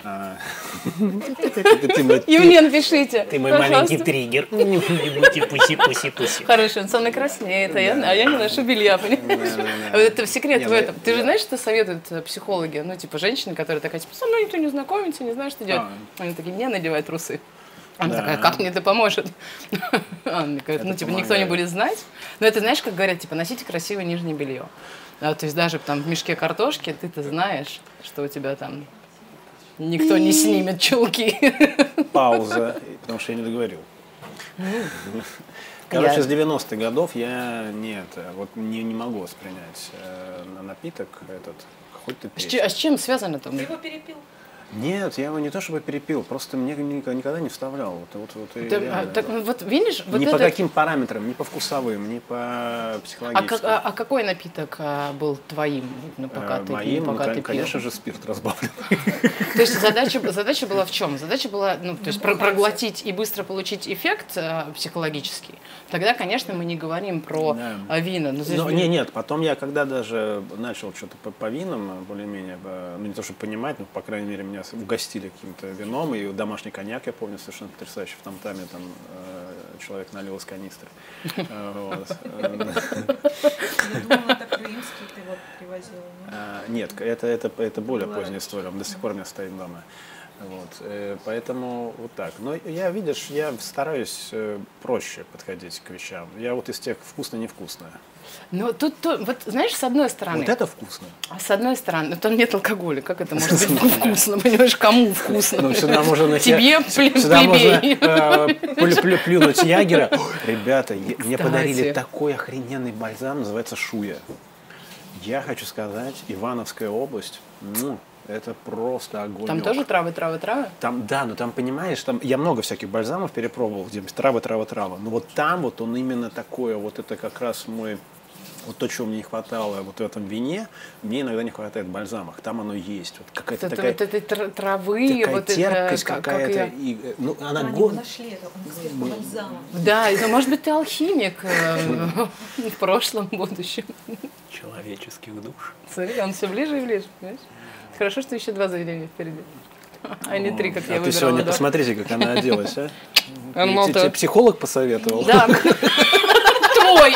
И мне напишите. Ты мой маленький триггер. Не будьте пуси-пуси-пуси. Хорошо, он со мной краснеет, а я не ношу белья, понимаешь? Это секрет в этом. Ты же знаешь, что советуют психологи? Ну, типа, женщины, которые такая, типа, со мной никто не знакомится, не знаю, что делать. Они такие, не надевай трусы. Она такая, как мне это поможет? Она говорит, ну, типа, никто не будет знать. Но это, знаешь, как говорят, типа, носите красивое нижнее белье. То есть даже там в мешке картошки ты-то знаешь, что у тебя там никто не снимет чулки. Пауза, потому что я не договорил. Короче, с 90-х годов я не могу воспринять напиток этот, хоть ты пей. А с чем связано это? Ты его перепил? Нет, я его не то чтобы перепил, просто мне никогда не вставлял. Вот видишь, вот ни по каким параметрам, ни по вкусовым, ни по психологическим. А какой напиток был твоим, пока ты пил? Конечно же, спирт разбавленный. То есть задача была в чем? Задача была, ну, то есть проглотить и быстро получить эффект психологический. Тогда, конечно, мы не говорим про вина. Нет, потом я когда даже начал что-то по винам, более-менее, ну не то чтобы понимать, но, по крайней мере, меня угостили каким-то вином, и домашний коньяк, я помню, совершенно потрясающий, в там-таме там человек налил из канистры. Я думала, это крымский ты вот привозил. Нет, это более поздняя история, он до сих пор у меня стоит дома. Вот, поэтому вот так. Но я, видишь, я стараюсь проще подходить к вещам. Я вот из тех вкусно-невкусное. Ну, тут, вот, знаешь, с одной стороны... Вот это вкусно. А с одной стороны, там нет алкоголя. Как это может быть вкусно? Понимаешь, кому вкусно? Ну, сюда можно Тебе, сюда плебей. можно плюнуть Ягера. Ребята, мне Кстати. подарили такой охрененный бальзам, называется Шуя. Я хочу сказать, Ивановская область, ну, это просто огонь. Там тоже травы? Там, да, но там, понимаешь, там я много всяких бальзамов перепробовал, где травы. Но вот там вот он именно такое, вот это как раз мой, вот то, чего мне не хватало вот в этом вине, мне иногда не хватает в бальзамах. Там оно есть. Вот какая-то такая, вот этой травы, такая вот терпкость это, какая-то. И, ну, она Они его нашли, это он говорит, бальзамом. Да, это, может быть, ты алхимик в прошлом, будущем. Человеческих душ. Смотри, он все ближе и ближе, понимаешь? Хорошо, что еще 2 заведения впереди, а не 3, как я выбирала. Ты сегодня да. посмотрите, как она оделась, а? Тебе психолог посоветовал? Да, твой.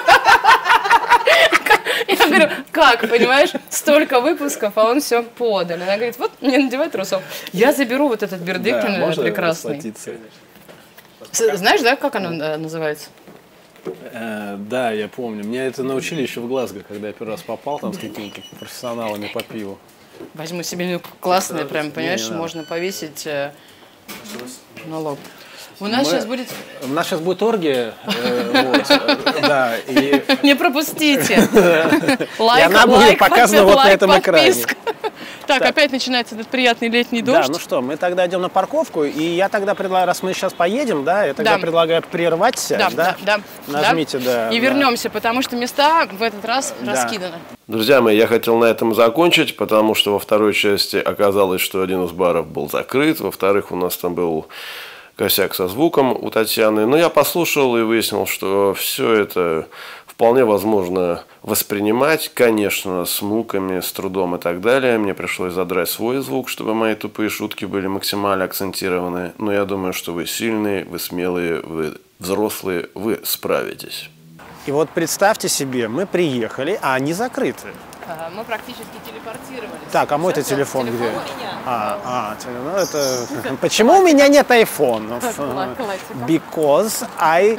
Я говорю, как, понимаешь, столько выпусков, а он все подал. Она говорит, вот, мне надевай трусов. Я заберу вот этот Бердыкин прекрасный. Знаешь, да, как оно называется? Да, я помню. Меня это научили еще в Глазго, когда я первый раз попал там с какими-то профессионалами по пиву. Возьму себе классное, прям, понимаешь, можно повесить на лоб. У нас сейчас будет оргия. Да, и... Не пропустите. Лайк, и она будет показана вот на этом экране. Так, опять начинается этот приятный летний дождь. Да, ну что, мы тогда идем на парковку, и я тогда предлагаю, раз мы сейчас поедем, да, я тогда предлагаю прерваться, да. Нажмите, да. И вернемся, потому что места в этот раз раскиданы. Друзья мои, я хотел на этом закончить, потому что во второй части оказалось, что один из баров был закрыт, во-вторых, у нас там был косяк со звуком у Татьяны, но я послушал и выяснил, что все это вполне возможно воспринимать, конечно, с муками, с трудом и так далее. Мне пришлось задрать свой звук, чтобы мои тупые шутки были максимально акцентированы. Но я думаю, что вы сильные, вы смелые, вы взрослые, вы справитесь. И вот представьте себе, мы приехали, а они закрыты. Мы практически телепортировались. Так, а мой-то телефон где? У меня. Ну это... Почему у меня нет айфонов? Because I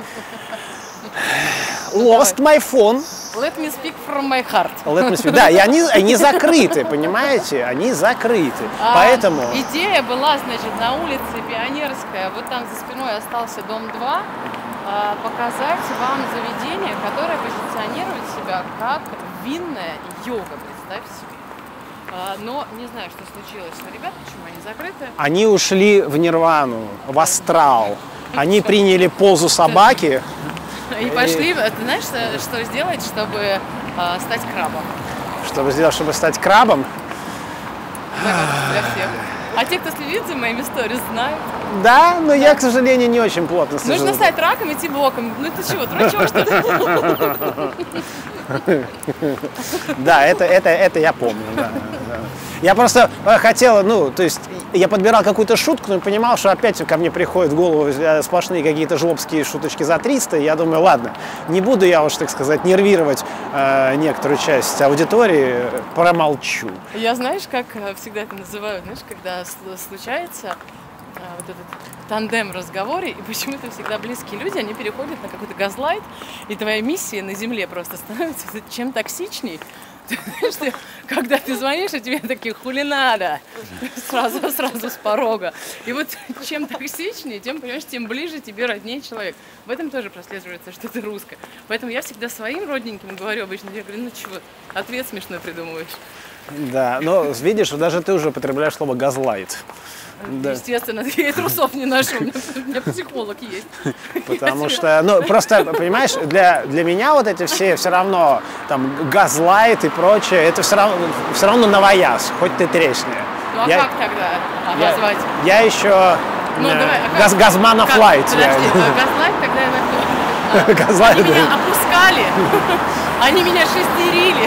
lost my phone. Let me speak from my heart. Да, и они закрыты, понимаете? Они закрыты. Поэтому... Идея была, значит, на улице Пионерская, вот там за спиной остался дом 2, показать вам заведение, которое позиционирует себя как винная йога, представьте себе. Но не знаю, что случилось. Но ребята, почему они закрыты? Они ушли в нирвану, в астрал. Они приняли позу собаки. И пошли, ты знаешь, что сделать, чтобы стать крабом? Чтобы стать крабом? Для всех. А те, кто следит за моими сторис, знают. Да, но я, к сожалению, не очень плотно слежу. Нужно стать раком, идти боком. Ну ты чего, дурачок, что ли? Да, это я помню, да. Я просто хотел, то есть я подбирал какую-то шутку, но понимал, что опять ко мне приходят в голову сплошные какие-то жлобские шуточки за 300, и я думаю, ладно, не буду я уж, так сказать, нервировать некоторую часть аудитории, промолчу. Я, знаешь, как всегда это называю, знаешь, когда случается вот этот тандем в разговоре, и почему-то всегда близкие люди, они переходят на какой-то газлайт, и твоя миссия на земле просто становится чем токсичней. Что, когда ты звонишь, и тебе такие хули надо, сразу с порога. И вот чем токсичнее, тем, понимаешь, тем ближе тебе роднее человек. В этом тоже прослеживается, что ты русская. Поэтому я всегда своим родненьким говорю обычно, я говорю, ну чего, ответ смешной придумываешь. Да, но видишь, даже ты уже употребляешь слово газлайт. Да. Естественно, я и трусов не ношу, у меня психолог есть. Потому что, просто, понимаешь, для меня вот эти все равно, там, газлайт и прочее, это все равно новояз, хоть ты тресни. Ну а как тогда обозвать? Я еще Газманов лайт. Подожди, газлайт тогда я на Газлайт. Они меня опускали, они меня шестерили.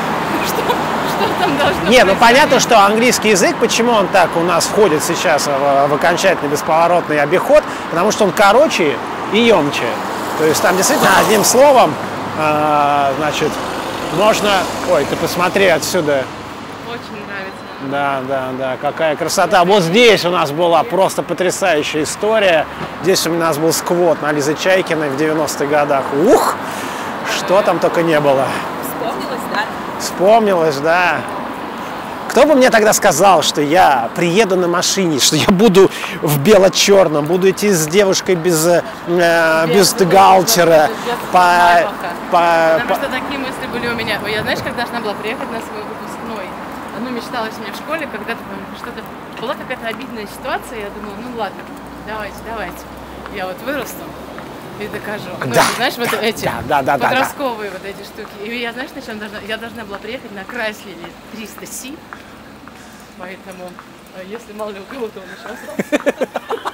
Что там должно быть? Не, понятно, что английский язык, почему он так у нас входит сейчас в окончательный бесповоротный обиход, потому что он короче и емче. То есть там действительно одним словом, значит, можно... Ой, ты посмотри отсюда. Очень нравится. Да, да, да, какая красота. Вот здесь у нас была просто потрясающая история. Здесь у нас был сквот на Лизы Чайкиной в 90-х годах. Ух, что там только не было. Вспомнилось, да? Вспомнилось, да. Кто бы мне тогда сказал, что я приеду на машине, что я буду в бело-черном, буду идти с девушкой без бюстгальтера. Потому что такие мысли были у меня. Я, знаешь, когда должна была приехать на свой выпускной, ну, мечталось мне в школе, когда-то что-то была какая-то обидная ситуация, я думала, ну ладно, давайте, я вот вырасту и докажу. Да, ну, знаешь, вот эти да, подростковые вот эти штуки. И я, знаешь, на чем я должна была приехать на Крайслере 300C, поэтому, если мало ли у кого-то он еще остался.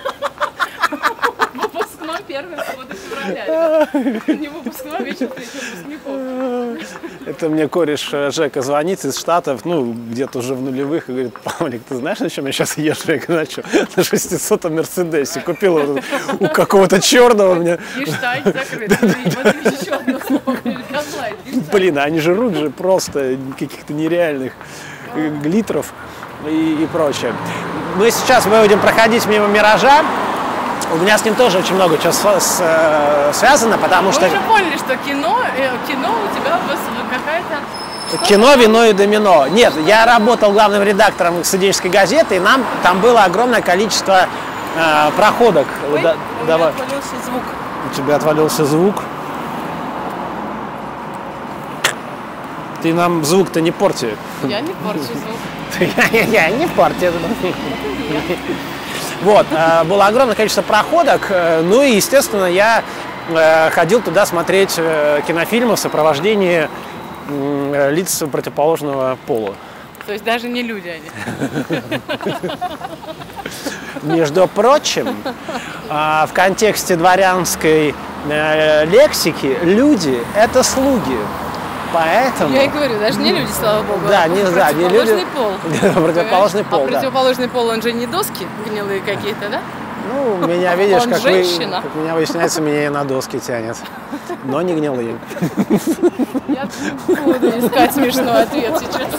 Выпускной 1 суббота февраля. Не выпускной, а вечер выпускников. Это мне кореш Жека звонит из Штатов, ну, где-то уже в нулевых, и говорит: Павлик, ты знаешь, на чем я сейчас езжу? Я говорю: на чем? На 600-м Мерседесе. Купил его у какого-то черного мне. Гештальт закрыт. Вот еще одно слово. Блин, они жрут же просто каких-то нереальных литров и прочее. Мы сейчас будем проходить мимо «Миража». У меня с ним тоже очень много чего связано, потому что... Мы уже поняли, что кино у тебя какая-то... Кино, вино и домино. Нет, я работал главным редактором студенческой газеты, и там было огромное количество проходок. Ой, у меня отвалился звук. У тебя отвалился звук. Ты нам звук-то не порти. Я не порчу звук. Я не порти. Вот, было огромное количество проходок, ну и, естественно, я ходил туда смотреть кинофильмы в сопровождении лиц противоположного пола. То есть даже не люди они. Между прочим, в контексте дворянской лексики люди – это слуги. Поэтому... Я и говорю, даже не люди, слава богу. Да, не люди. Противоположный пол. Противоположный пол, а противоположный пол, он же не доски гнилые какие-то, да? Ну, меня, видишь, Он как женщина. как меня выясняется, меня и на доски тянет. Но не гнилые. Я буду искать смешной ответ сейчас.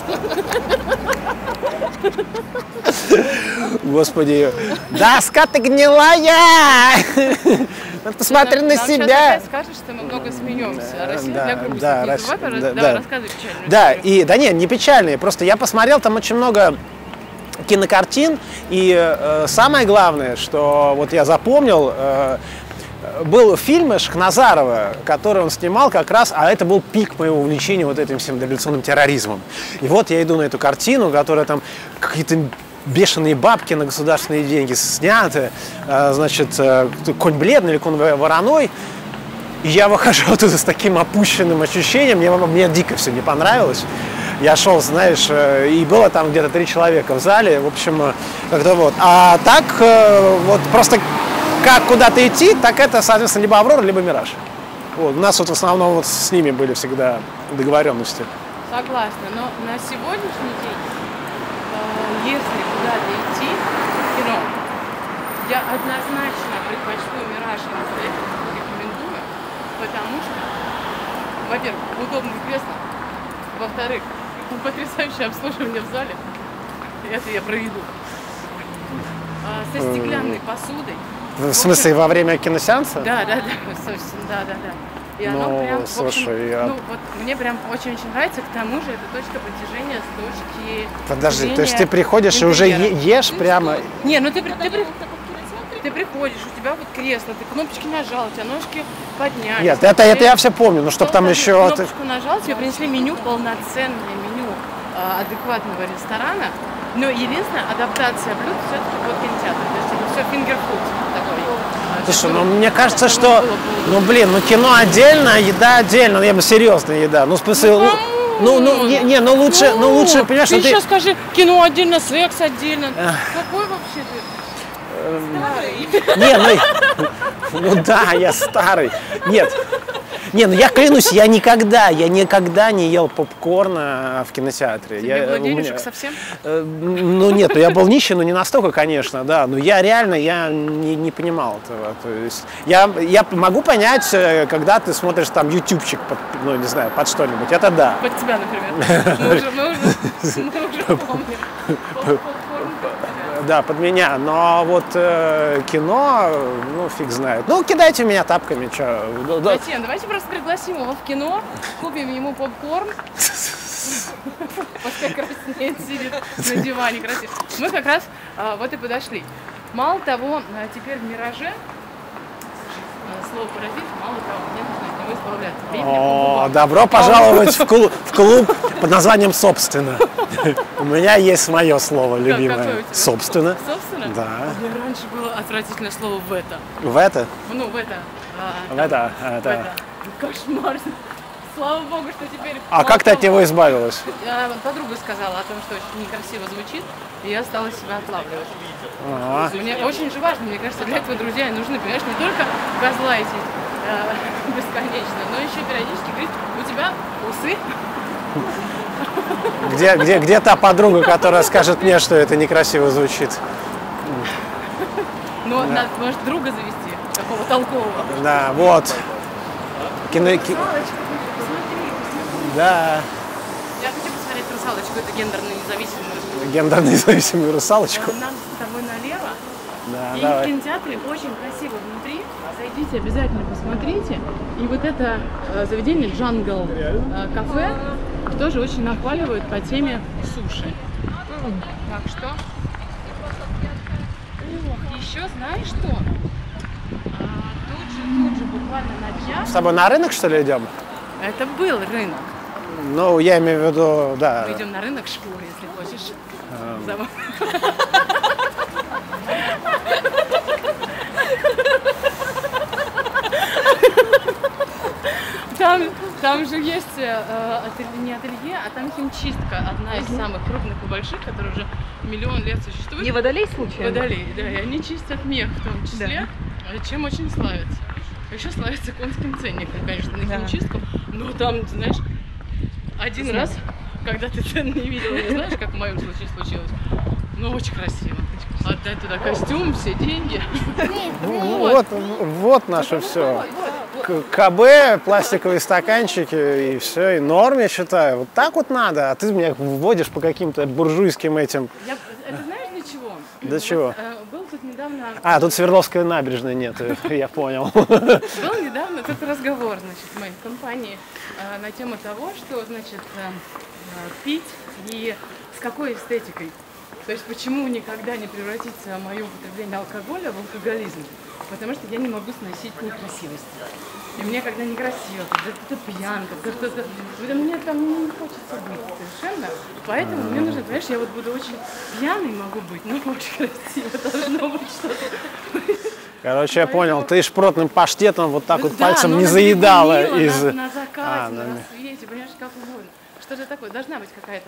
Господи, доска ты гнилая! Посмотри на себя. Ты скажешь, что мы много смеемся. А Россия для грусти. Да, Давай, рассказывай печальную да, историю. да нет, не печальные. Просто я посмотрел там очень много кинокартин. И самое главное, что вот я запомнил, был фильм Шахназарова, который он снимал как раз, а это был пик моего увлечения вот этим всем революционным терроризмом. И вот я иду на эту картину, которая там какие-то бешеные бабки на государственные деньги сняты, значит, конь бледный или конь вороной. И я выхожу оттуда с таким опущенным ощущением, мне дико все не понравилось. Я шел, знаешь, и было там где-то 3 человека в зале, в общем, как-то вот. А так, вот просто как куда-то идти, так это, соответственно, либо «Аврора», либо «Мираж». Вот, у нас вот в основном вот с ними были всегда договоренности. Согласна, но на сегодняшний день, если куда-то идти в кино, я однозначно предпочту «Мираж» и настоятельно рекомендую, потому что, во-первых, удобные кресла, во-вторых, потрясающее обслуживание в зале, это я про еду, со стеклянной посудой. В смысле, во время киносеанса? Да. И оно прям, слушай, в общем, ну, вот мне прям очень-очень нравится, к тому же это точка притяжения с точки Подожди, зрения то есть ты приходишь и уже ешь прямо? Не, ну ты приходишь, у тебя вот кресло, ты кнопочки нажал, у тебя ножки поднялись. Нет, это я все помню, но чтобы там еще... Кнопочку нажал, тебе принесли меню, полноценное меню адекватного ресторана, но единственная адаптация блюд все-таки под кинотеатр, то есть это все фингерфуд такой. Слушай, ну мне кажется, что, кино отдельно, еда отдельно, я бы серьезная еда, ну в смысле, лучше, понимаешь, ты еще скажи, кино отдельно, секс отдельно, какой вообще ты? Не, ну да, я старый, нет, Не, ну я клянусь, я никогда не ел попкорна в кинотеатре. Тебе было денежек совсем? Ну нет, я был нищий, но не настолько, конечно, да. Но я реально не понимал этого. То есть я могу понять, когда ты смотришь там ютубчик, ну не знаю, под что-нибудь, это да. Под тебя, например. Мы уже помним. Да, под меня. Но вот кино, ну фиг знает. Ну кидайте меня тапками, что. Татьяна, давайте просто пригласим его в кино, купим ему попкорн. Пускай краснеет, сидит на диване красиво. Мы как раз вот и подошли. Мало того, теперь в «Мираже», слово «паразит», мало того, мне нужно от него избавляться. О, добро пожаловать в клуб под названием «Собственно». У меня есть мое слово любимое. Какое у тебя? Собственно. Собственно? Да. У меня раньше было отвратительное слово «в это». В это? Ну, в это. В это. Кошмар. Слава богу, что теперь... А как ты от него избавилась? Подруга сказала о том, что очень некрасиво звучит, и я стала себя отлавливать. Мне очень же важно, мне кажется, для этого друзья нужны, понимаешь, не только газлайтить бесконечно, но еще периодически говорить: у тебя усы. Где та подруга, которая скажет мне, что это некрасиво звучит? Ну, надо, может, друга завести, такого толкового. Да, вот. Да. Я хочу посмотреть «Русалочку», это гендерно-независимую. Гендерно-независимую русалочку. Нам с тобой налево. Да, И давай. в кинотеатре очень красиво внутри. Зайдите, обязательно посмотрите. И вот это заведение «Джангл кафе» тоже очень нахваливают по теме суши. Так что... Ох, еще знаешь что? Тут же, буквально на днях... С тобой на рынок, что ли, идем? Это был рынок. Ну, я имею в виду, да. Мы идем на рынок шкур, если хочешь. Там же есть не ателье, а там химчистка, одна из самых крупных и больших, которая уже миллион лет существует. Не Водолей случайно? Водолей, да, и они чистят мех в том числе, чем очень славятся. Еще славится конским ценником, конечно, на химчистку, но там, знаешь, один раз, когда ты цены не видел, не знаешь, как в моем случае случилось, но очень красиво. Отдать туда костюм, все деньги. Вот наше все. КБ, пластиковые стаканчики и все, и норм, я считаю. Вот так вот надо, а ты меня вводишь по каким-то буржуйским этим. Это знаешь для чего? Для чего? Был тут недавно... Тут Свердловской набережной нет, я понял. Был недавно тут разговор, значит, в моей компании на тему того, что, значит, пить и с какой эстетикой. То есть почему никогда не превратится мое употребление алкоголя в алкоголизм? Потому что я не могу сносить некрасивость. И мне когда некрасиво, когда кто-то пьянка, кто-то... Мне там не хочется быть совершенно. Поэтому мне нужно, понимаешь, я вот буду очень пьяной могу быть, но очень красиво должно быть что-то. Короче, я понял, ты шпротным паштетом вот так вот пальцем не заедала из... На закате, на рассвете, понимаешь, как угодно. Что же такое? Должна быть какая-то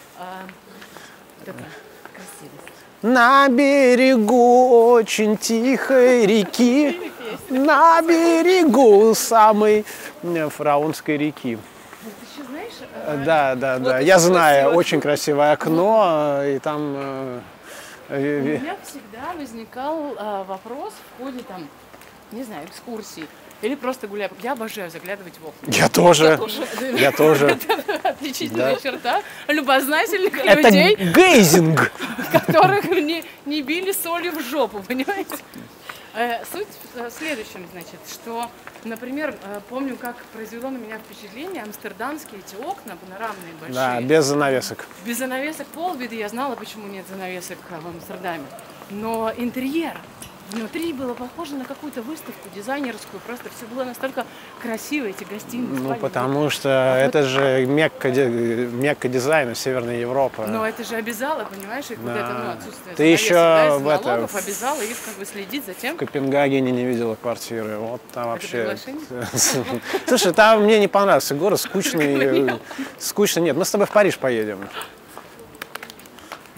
красивость. На берегу очень тихой реки, на берегу самой Фараонской реки. Ты еще знаешь? Да. Я знаю, очень красивое окно, и там... У меня всегда возникал вопрос в ходе, там, не знаю, экскурсий или просто гуляя. Я обожаю заглядывать в окна. Я тоже. Это отличительная черта любознательных людей. Это гейзинг. Которых не били солью в жопу, понимаете? Суть в следующем, значит, что, например, помню, как произвело на меня впечатление амстердамские эти окна, панорамные большие. Да, без занавесок. Без занавесок полбеды, я знала, почему нет занавесок в Амстердаме. Но интерьер внутри было похоже на какую-то выставку дизайнерскую, просто все было настолько красиво, эти гостиные. Ну, потому что это же Мекка дизайна Северной Европы. Но это же обязало, понимаешь, их вот это отсутствие Ты еще в налогов обязало их как бы следить за тем. В Копенгагене не видела квартиры, вот там вообще. Это Слушай, там мне не понравился город, скучный. Скучно нет, мы с тобой в Париж поедем.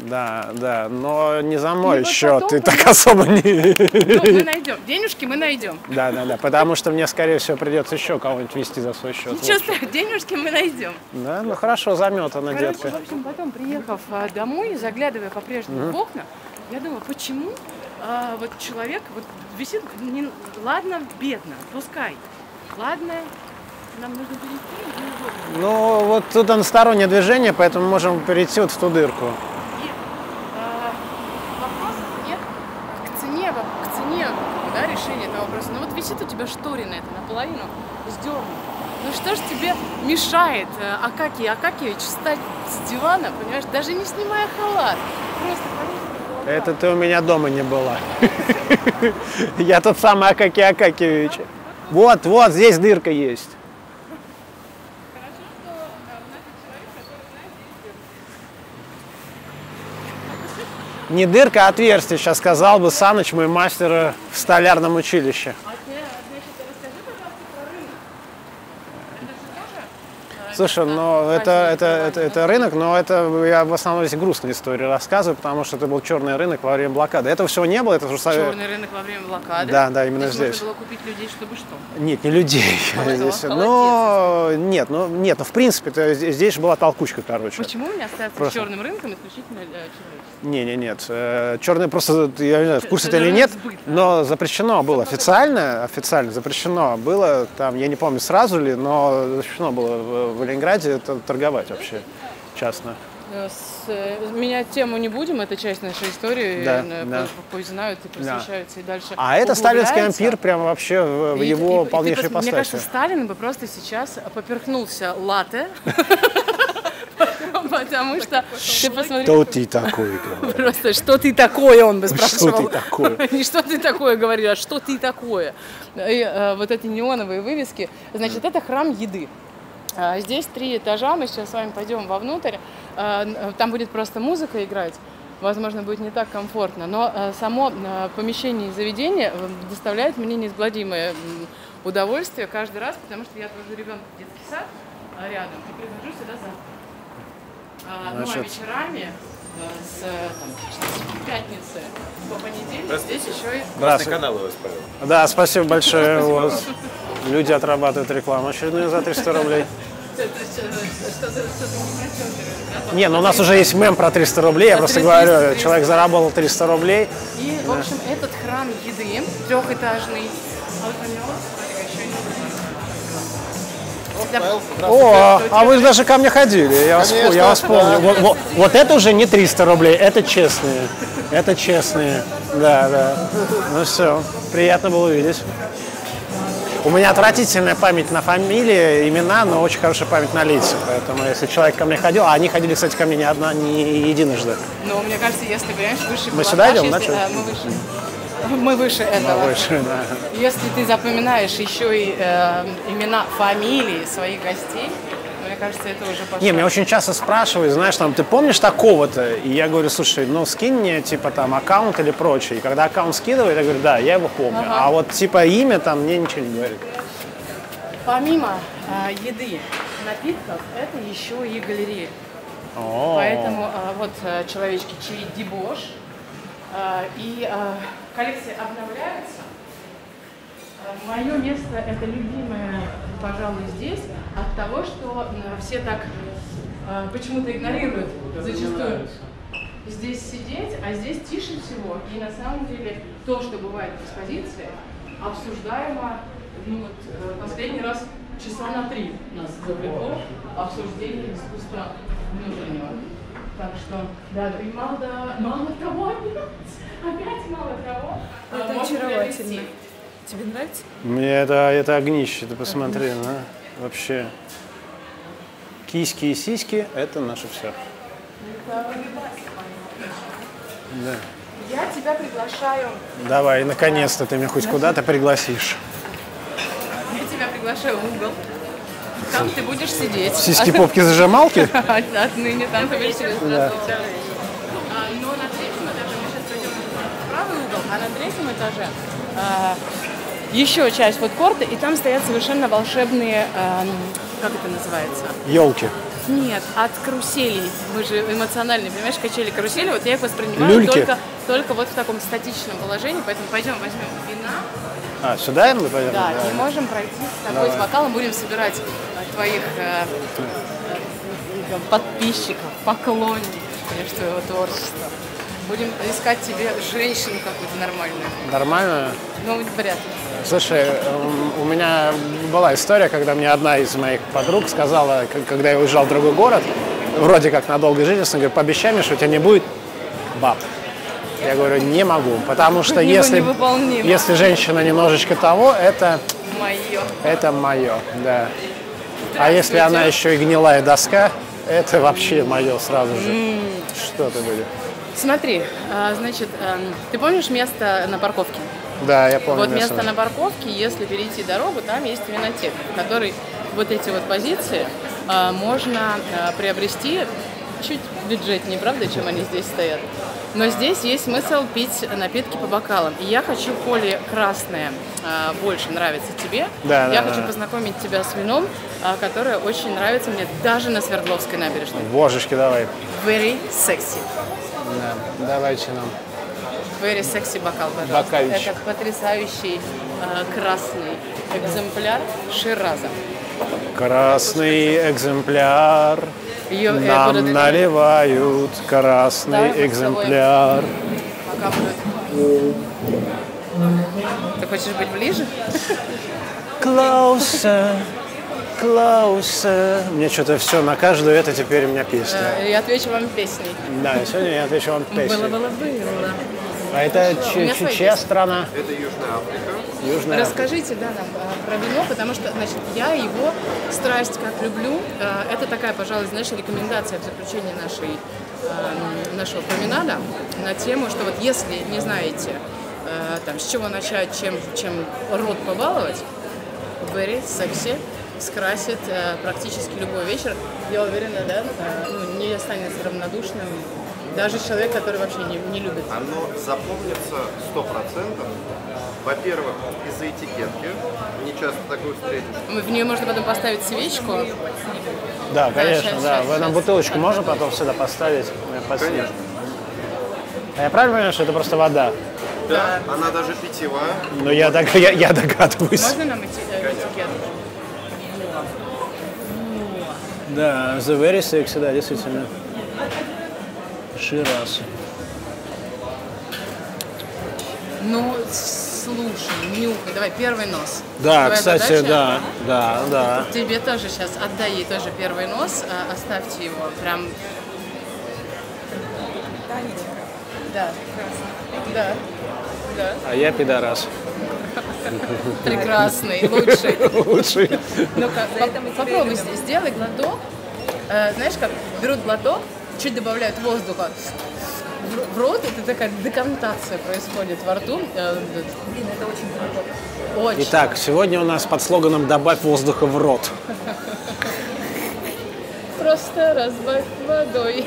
Да, да, но не за мой вот счет, потом ты так особо не... Ну, мы найдем. Денежки мы найдем. Да, да, да, потому что мне, скорее всего, придется еще кого-нибудь вести за свой счет. Ничего страшного, денежки мы найдем. Да, ну хорошо, заметана, Короче, детка. в общем, потом, приехав домой, заглядывая по-прежнему в окна, я думаю, почему вот человек вот висит, ладно, бедно, пускай, ладно, нам нужно перейти. Ну, вот тут одностороннее движение, поэтому можем перейти вот в ту дырку. И вопрос нет к цене, да, решения этого вопроса. Ну вот висит у тебя шторина, это наполовину сдернуто. Ну что ж тебе мешает, Акакий Акакевич, встать с дивана, понимаешь, даже не снимая халат, просто повесить. Это ты у меня дома не была. Я тот самый Акакий Акакевич. Вот, вот, здесь дырка есть. Не дырка, а отверстие, сейчас сказал бы Саныч, мой мастер в столярном училище. Слушай, ну это рынок, но это я в основном здесь грустные истории рассказываю, потому что это был черный рынок во время блокады. Этого всего не было, это уже... Черный рынок во время блокады? Да, да, именно здесь. Можно было купить людей, чтобы что? Нет, не людей. Но нет, ну в принципе здесь же была толкучка, короче. Почему у меня остается черным рынком исключительно человек? Нет. Черный просто, я не знаю, в курсе это или нет, но запрещено было официально запрещено было, там, я не помню сразу ли, но запрещено было в Ленинграде это торговать вообще частно. Менять тему не будем, это часть нашей истории, да. пусть знают и просвещаются и дальше. А это сталинский ампир прямо вообще в его полнейшей ипостаси. Мне кажется, Сталин бы просто сейчас поперхнулся латте. Потому что ты посмотри... Что ты такой? Просто что ты такое, он бы спрашивал. Что ты такое? Не что ты такое говорил, а что ты такое. И вот эти неоновые вывески, значит, это храм еды. Здесь 3 этажа, мы сейчас с вами пойдем вовнутрь. Там будет просто музыка играть. Возможно, будет не так комфортно, но само помещение и заведение доставляет мне неизгладимое удовольствие каждый раз, потому что я отвожу ребенка в детский сад рядом и прихожу сюда завтракать. Ну а вечерами с пятницы по понедельник здесь еще и... Красный канал у вас, Павел. Да, спасибо большое. Вот. Люди отрабатывают рекламу очередную за 300 рублей. Не, ну у нас уже есть мем про 300 рублей, я просто говорю, человек заработал 300 рублей. И, в общем, этот храм еды, 3-этажный. О, а вы же даже ко мне ходили, я вас помню. Вот это уже не 300 рублей, это честные. Это честные, да. Ну все, приятно было увидеть. У меня отвратительная память на фамилии, имена, но очень хорошая память на лица. Поэтому если человек ко мне ходил, а они ходили, кстати, ко мне не единожды. Ну, мне кажется, если, понимаешь, выше мы сюда идем, мы выше этого. Мы выше, да. Если ты запоминаешь еще и имена, фамилии своих гостей, мне кажется, это уже пошло. Не, меня очень часто спрашивают, знаешь, там, ты помнишь такого-то? И я говорю, слушай, ну скинь мне, типа, там, аккаунт или прочее. И когда аккаунт скидывает, я говорю, да, я его помню. Ага. А вот, типа, имя там мне ничего не говорит. Помимо еды, напитков, это еще и галерея. Поэтому вот человечки Черри Дебош. И коллекции обновляются. Мое место это любимое, пожалуй, здесь, от того, что все так почему-то игнорируют зачастую здесь сидеть, а здесь тише всего. И на самом деле то, что бывает в экспозиции, обсуждаемо, ну вот последний раз часа на 3 нас завлекло обсуждение искусства внутреннего. Так что, да, и мало того, опять мало того. Это очаровательно. Тебе нравится? Мне это огнище, ты посмотри, вообще. Киськи и сиськи – это наше все. Да. Я тебя приглашаю. Давай, наконец-то ты меня хоть куда-то пригласишь. Я тебя приглашаю в угол. Там ты будешь сидеть. Сиськи-попки-зажималки? Отныне там ты будешь сидеть. Да. Но на 3-м этаже, мы сейчас пойдем в правый угол, а на 3-м этаже еще часть фудкорта, и там стоят совершенно волшебные как это называется? Елки. Нет, от каруселей. Мы же эмоциональные, понимаешь, качели-карусели. Вот я их воспринимаю Люльки. только вот в таком статичном положении. Поэтому пойдем возьмем вина. А, сюда мы пойдем? Да, и можем пройти с тобой с бокалом. Будем собирать твоих подписчиков, поклонников, конечно, твоего творчества. Будем искать тебе женщину какую-то нормальную. Нормально? Ну, вряд ли. Слушай, у меня была история, когда мне одна из моих подруг сказала, когда я уезжал в другой город, вроде как на долгой жизни, она говорит, пообещай мне, что у тебя не будет баб. Я говорю, не могу, потому что если женщина немножечко того, это мое, да. А если она еще и гнилая доска, это вообще мое сразу же. Что ты будешь? Смотри, значит, ты помнишь место на парковке? Да, я помню. Вот место на парковке, если перейти дорогу, там есть винотека, в которой вот эти вот позиции можно приобрести чуть бюджетнее, правда, чем они здесь стоят. Но здесь есть смысл пить напитки по бокалам. И я хочу, коли красное больше нравится тебе, я хочу познакомить тебя с вином, которое очень нравится мне даже на Свердловской набережной. Божечки, давай. Very sexy. Да, давайте нам. Very sexy бокал, пожалуйста. Бокальчик. Это потрясающий красный экземпляр Шираза. Красный экземпляр. Нам наливают красный экземпляр. Пока будет. Ты хочешь быть ближе? Closer, closer. Мне что-то все, на каждую это теперь у меня песня. Я отвечу вам песней. Да, сегодня я отвечу вам песней. Было. А это чья страна? Это Южная Африка. Южная. Расскажите, да, нам про вино, потому что, значит, я его страсть как люблю. Это такая, пожалуй, знаешь, рекомендация в заключении нашего променада на тему, что вот если не знаете, там, с чего начать, чем рот побаловать, Very Sexy скрасит практически любой вечер. Я уверена, да, не останется равнодушным даже человек, который вообще не любит. Оно запомнится 100%. Во-первых, из-за этикетки. Не часто такую встретишь. В нее можно потом поставить свечку. Да, конечно, да. В этом бутылочку можно потом сюда поставить? Конечно. А я правильно понимаю, что это просто вода? Да, она даже питьевая. Ну, я догадываюсь. Можно нам этикетку? Да, the very sexy, да, действительно. Шираз. Ну, слушай, нюхай, давай, первый нос. Да, Твоя кстати, задача, да. Тебе тоже сейчас отдай ей тоже первый нос, оставьте его прям. Да, прекрасно. Да. А я пидорас. Прекрасный, лучший. Лучший. Ну-ка, попробуй, сделай глоток. Знаешь, как берут глоток, чуть добавляют воздуха в рот, это такая декантация происходит во рту. Блин, это очень круто. Очень. Итак, сегодня у нас под слоганом «Добавь воздуха в рот». Просто разбавь водой.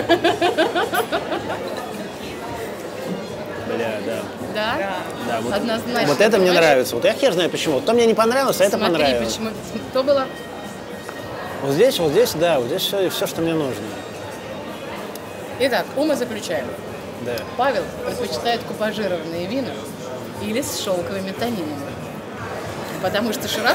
Бля, да. Да? Да, вот, Однозначно. вот это мне понимаешь? нравится. Вот я хер знаю почему. Вот то мне не понравилось, а это Смотри, понравилось. почему. То было. Вот здесь, да, вот здесь все, что мне нужно. Итак, умозаключаем. Да. Павел предпочитает купажированные вина или с шелковыми тонинами. Потому что Шираз...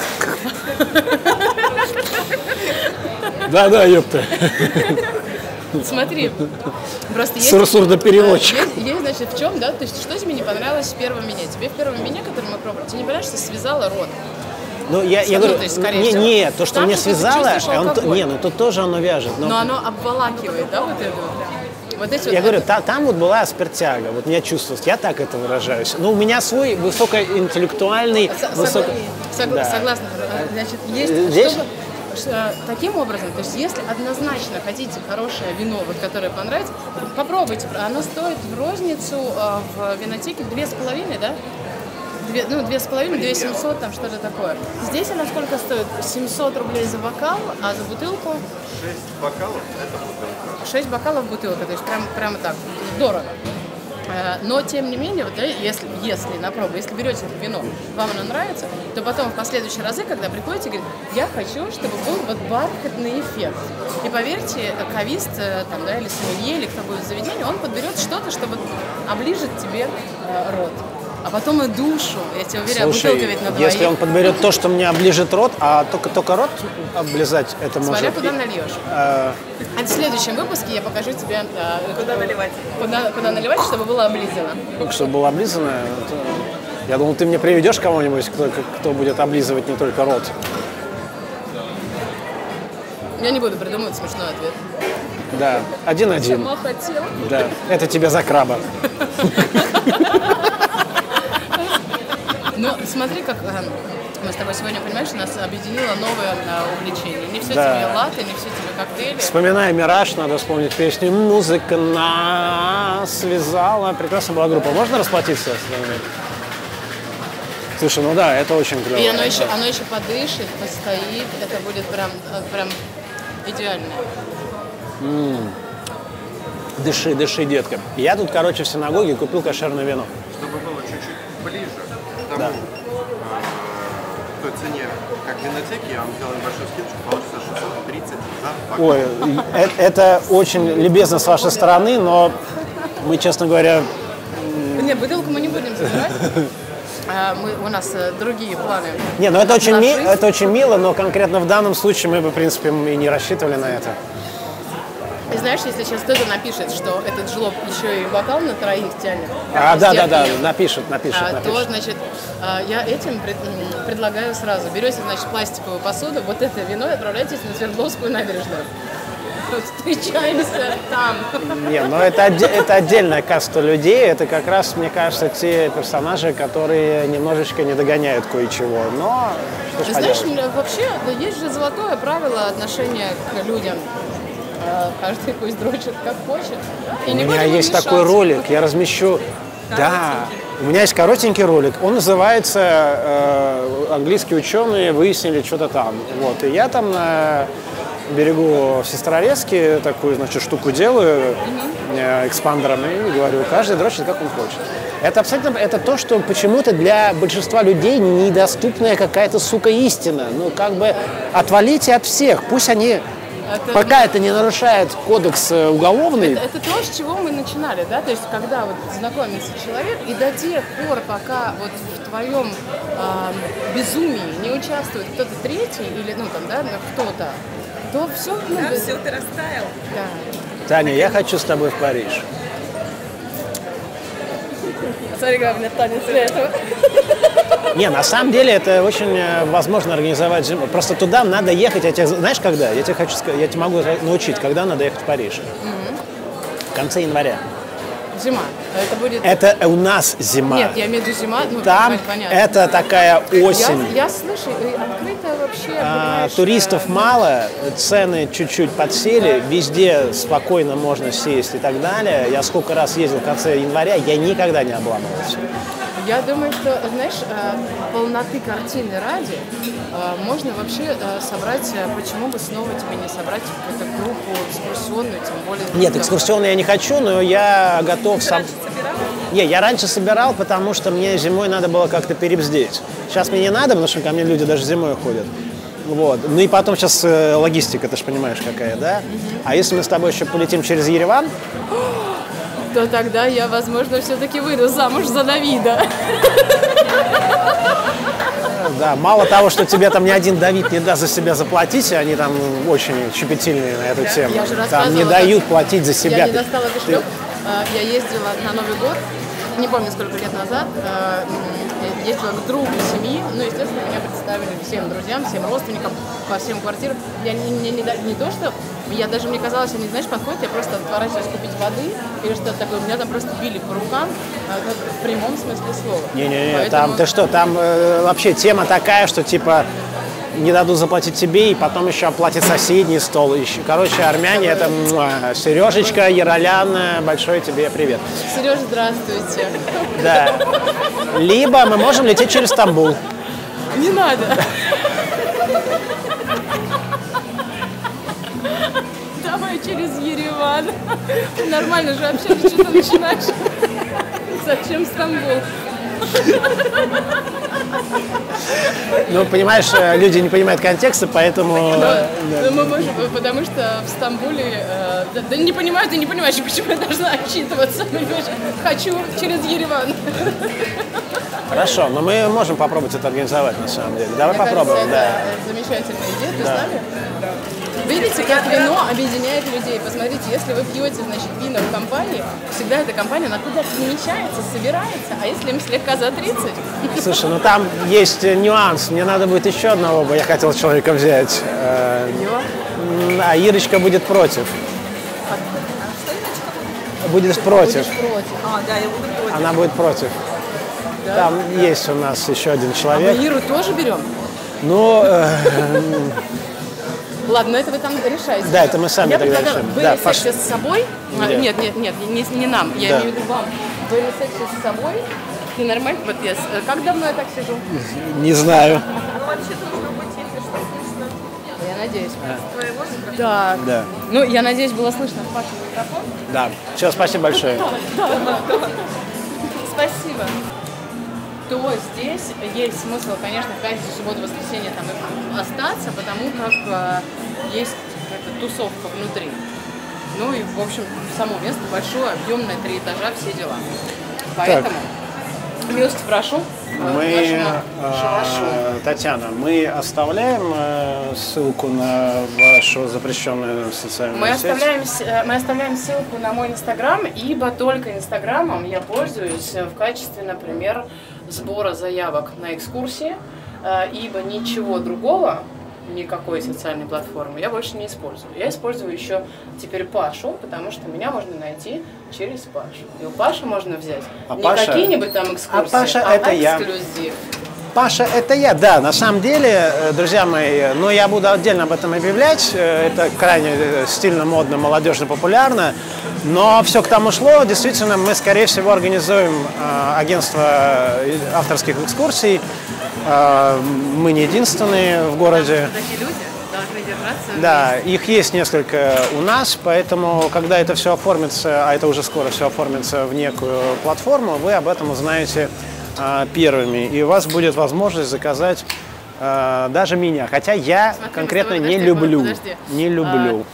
Да, ёпта. Смотри, просто есть... Сурдопереводчик. Есть, значит, в чем, да? То есть, что тебе не понравилось в первом вине? Тебе в первом вине, который мы пробовали, тебе не понравилось, что связала рот? Ну, я Ну, говорю, то есть, скорее всего. нет, то, что Там мне что-то связало, чувствуешь алкоголь. ну тут тоже оно вяжет. Но оно обволакивает, да, вот это вот? Вот эти Я вот... говорю, там вот была спиртяга, вот меня чувствовалось, я так это выражаюсь. Ну, у меня свой высокоинтеллектуальный... Согласна. Значит, есть... Здесь? Таким образом, то есть если однозначно хотите хорошее вино, вот, которое понравится, попробуйте. Оно стоит в розницу в винотеке 2,5, да? 2,5, 2,700, там что-то такое. Здесь она сколько стоит? 700 рублей за бокал, а за бутылку? 6 бокалов – это бутылка. 6 бокалов бутылка, то есть прямо так, дорого. Но, тем не менее, вот, да, если на пробу, если берете это вино, вам оно нравится, то потом в последующие разы, когда приходите, говорите, я хочу, чтобы был вот бархатный эффект. И поверьте, кавист там, да, или сомелье, или кто будет в заведении, он подберет что-то, чтобы оближет тебе рот. А потом и душу, я тебе уверяю, бутылка ведь на двоих. Если он подберет то, что мне оближет рот, а только рот облизать, это может... Смотря куда нальешь. А в следующем выпуске я покажу тебе, куда наливать. Куда наливать, чтобы было облизано. Чтобы было облизано? Я думал, ты мне приведешь кого-нибудь, кто будет облизывать не только рот. Я не буду придумывать смешной ответ. Да, 1-1. Сама хотела. Да, это тебе за краба. Ну, смотри, как мы с тобой сегодня, понимаешь, нас объединило новое увлечение. Не все Да. тебе латте, не все тебе коктейли. Вспоминая «Мираж», надо вспомнить песню «Музыка нас связала». Прекрасная была группа. Можно расплатиться? Слушай, ну да, это очень клево. И оно еще подышит, постоит. Это будет прям идеально. Дыши, дыши, детка. Я тут, короче, в синагоге купил кошерное вино. Чтобы было чуть-чуть ближе к тому, Да. той цене, как в винотеке, я вам сделал небольшую скидочку, получится 630 за 2. Ой, это очень любезно с вашей стороны, но мы, честно говоря... Нет, бутылку мы не будем забирать. У нас другие планы. Не, ну это очень мило, но конкретно в данном случае мы бы, в принципе, и не рассчитывали на это. И знаешь, если сейчас кто-то напишет, что этот жлоб еще и бокал на троих тянет, Да, напишет. то, значит, я этим предлагаю сразу. Берете, значит, пластиковую посуду, вот это вино и отправляйтесь на Свердловскую набережную. Встречаемся там. Не, но это отдельная каста людей. Это как раз, мне кажется, те персонажи, которые немножечко не догоняют кое-чего. Но что ж Знаешь, поделать. вообще есть же золотое правило отношения к людям. Каждый пусть дрочит как хочет. И У не меня будем есть мешать. такой ролик, я размещу. Да, у меня есть коротенький ролик. Он называется «Английские ученые выяснили что-то там». Вот, и я там на берегу в Сестрорецке такую, значит, штуку делаю экспандером и говорю, каждый дрочит как он хочет. Это абсолютно, это то, что почему-то для большинства людей недоступная какая-то, сука, истина. Ну, как бы отвалите от всех, пусть они... Пока это не нарушает кодекс уголовный. Это то, с чего мы начинали, да? То есть, когда вот знакомится человек, и до тех пор, пока вот в твоем безумии не участвует кто-то третий, или, ну, там, да, кто-то, то все... Ну, Да, все, ты растаял. Да. Таня, я хочу с тобой в Париж. Смотри, как у меня танец для этого. Не, на самом деле это очень возможно организовать зиму. Просто туда надо ехать. Знаешь, когда? Я тебе хочу сказать, я тебе могу научить, когда надо ехать в Париж. В конце января. Зима. Это будет... Это у нас зима. Нет, я имею в виду зима. Ну, Там понятно. это такая осень. Я слышу, открыто вообще, понимаешь, Туристов мало, цены чуть-чуть подсели, везде спокойно можно сесть и так далее. Я сколько раз ездил в конце января, я никогда не обламывался. Я думаю, что, знаешь, полноты картины ради можно вообще собрать, почему бы снова тебе не собрать какую-то группу экскурсионную, тем более... Нет, экскурсионную я не хочу, но я готов сам... Не, я раньше собирал, потому что мне зимой надо было как-то перебздеть. Сейчас мне не надо, потому что ко мне люди даже зимой ходят. Вот. Ну и потом сейчас логистика, ты же понимаешь, какая, да? А если мы с тобой еще полетим через Ереван... то тогда я, возможно, все-таки выйду замуж за Давида. Да, мало того, что тебе там ни один Давид не даст за себя заплатить, они там очень щепетильные на эту тему. Я же Там не рассказывала, дают платить за себя. Я не достала кошелек. Я ездила на Новый год, не помню, сколько лет назад, ездила к другу семьи, ну, естественно, меня представили всем друзьям, всем родственникам, по всем квартирам. Я не то, что, мне казалось, они, знаешь, подходят, я просто отворачиваюсь купить воды или что-то такое, меня там просто били по рукам, в прямом смысле слова. Не-не-не, Поэтому... там, ты что, там вообще тема такая, что, типа, не дадут заплатить тебе, и потом еще оплатит соседний стол. Короче, армяне, это Сережечка, Яролян, большой тебе привет. Сережа, здравствуйте. Да. Либо мы можем лететь через Стамбул. Не надо. Давай через Ереван. Нормально же общались, что ты начинаешь. Зачем Стамбул? Ну, понимаешь, люди не понимают контекста, поэтому... Ну, мы можем, потому что в Стамбуле... Да не понимают и не понимаешь, почему я должна отчитываться. Хочу через Ереван. Хорошо, но мы можем попробовать это организовать, на самом деле. Давай попробуем, да. Это замечательная идея, ты с нами? Видите, как вино объединяет людей. Посмотрите, если вы пьете, значит, вино в компании, всегда эта компания, она куда-то намечается, собирается. А если им слегка за 30? Слушай, ну там есть нюанс. Мне надо будет еще одного, бы я хотел человека взять. А Ирочка будет против. Будешь против. Да, я буду против. Она будет против. Да? Там есть у нас еще один человек. А мы Иру тоже берем? Ну... Ладно, это вы там решаете. Да, это мы сами тогда решим. Вы несете с собой? Нет, не нам, я Да. имею в виду вам. Вы несете с собой? Ты нормально? Вот я... Как давно я так сижу? Не знаю. Ну, вообще должно быть, если что, слышно. Я надеюсь. С твоего микрофона. Да. Да. Ну, я надеюсь, было слышно в Паше микрофон. Да. Все, спасибо большое. Спасибо. То здесь есть смысл, конечно, в пятницу, субботу, воскресенье там остаться, потому как есть какая-то тусовка внутри. Ну и, в общем, само место большое, объемное, 3 этажа, все дела. Поэтому, милости прошу, Мы, Татьяна, мы оставляем ссылку на вашу запрещенную социальную сеть? Мы оставляем ссылку на мой Инстаграм, ибо только Инстаграмом я пользуюсь в качестве, например, сбора заявок на экскурсии, ибо ничего другого, никакой социальной платформы я больше не использую. Я использую еще теперь Пашу, потому что меня можно найти через Пашу. И у Паши можно взять не какие-нибудь там экскурсии, Паша это эксклюзив. Паша, это я, да, на самом деле, друзья мои, но я буду отдельно об этом объявлять, это крайне стильно, модно, молодежно, популярно, но все к тому шло, действительно, мы, скорее всего, организуем агентство авторских экскурсий, мы не единственные в городе. Такие люди должны держаться. Да, их есть несколько у нас, поэтому, когда это все оформится, а это уже скоро все оформится в некую платформу, вы об этом узнаете первыми, и у вас будет возможность заказать даже меня, хотя я конкретно не люблю. Не люблю.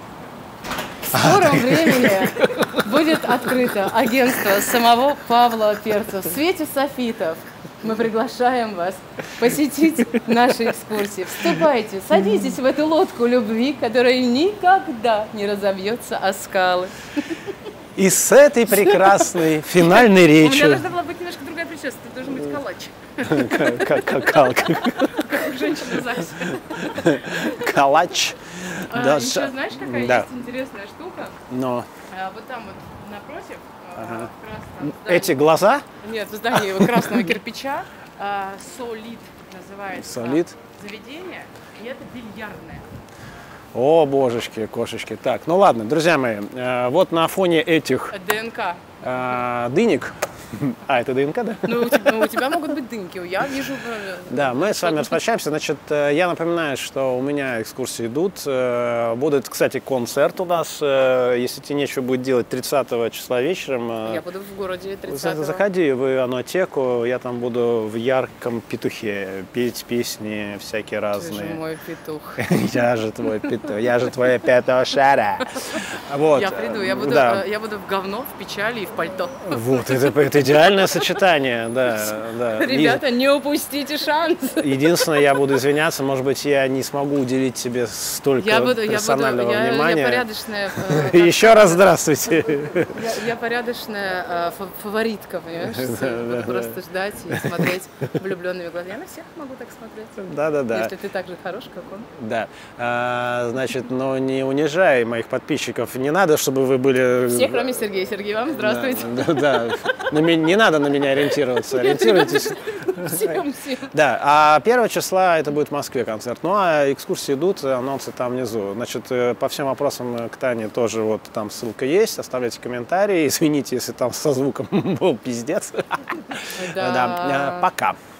В скором времени будет открыто агентство самого Павла Перца в свете софитов. Мы приглашаем вас посетить наши экскурсии. Вступайте, садитесь в эту лодку любви, которая никогда не разобьется о скалы. И с этой прекрасной финальной У меня речью... должна была быть немножко другая прическа, ты должен быть калач. Как женщина ЗАГСе. Калач. Еще знаешь, какая есть интересная штука? Но. Вот там вот напротив, в красном здании. Эти глаза? Нет, в здании красного кирпича Солид называется заведение, и это бильярдное. О, божечки, кошечки. Так, ну ладно, друзья мои, вот на фоне этих ДНК. дынек, это ДНК, да? Ну, у тебя могут быть дынки, я вижу... Да, мы с вами распрощаемся. Значит, я напоминаю, что у меня экскурсии идут. Будет, кстати, концерт у нас. Если тебе нечего будет делать 30 числа вечером. Я буду в городе 30-го. Заходи в Ионотеку, я там буду в ярком петухе петь песни всякие разные. Ты же мой петух. Я же твой петух, я же твоя петушара. Вот. Я приду, я буду в говно, в печали и в пальто. Вот, это идеальное сочетание, да. Ребята, не упустите шанс. Единственное, я буду извиняться, может быть, я не смогу уделить тебе столько персонального внимания. Я порядочная... Еще раз здравствуйте. Я порядочная фаворитка, понимаешь? Буду просто ждать и смотреть влюбленными глазами. Я на всех могу так смотреть. Да. Если ты так же хорош, как он. Да. Значит, но не унижай моих подписчиков. Не надо, чтобы вы были... Все, кроме Сергея. Сергей, вам здравствуйте. Да. Не надо на меня ориентироваться. Ориентируйтесь. Всем. Да, а 1 числа это будет в Москве концерт. Ну, а экскурсии идут, анонсы там внизу. Значит, по всем вопросам к Тане тоже вот там ссылка есть. Оставляйте комментарии. Извините, если там со звуком был пиздец. Да. Пока.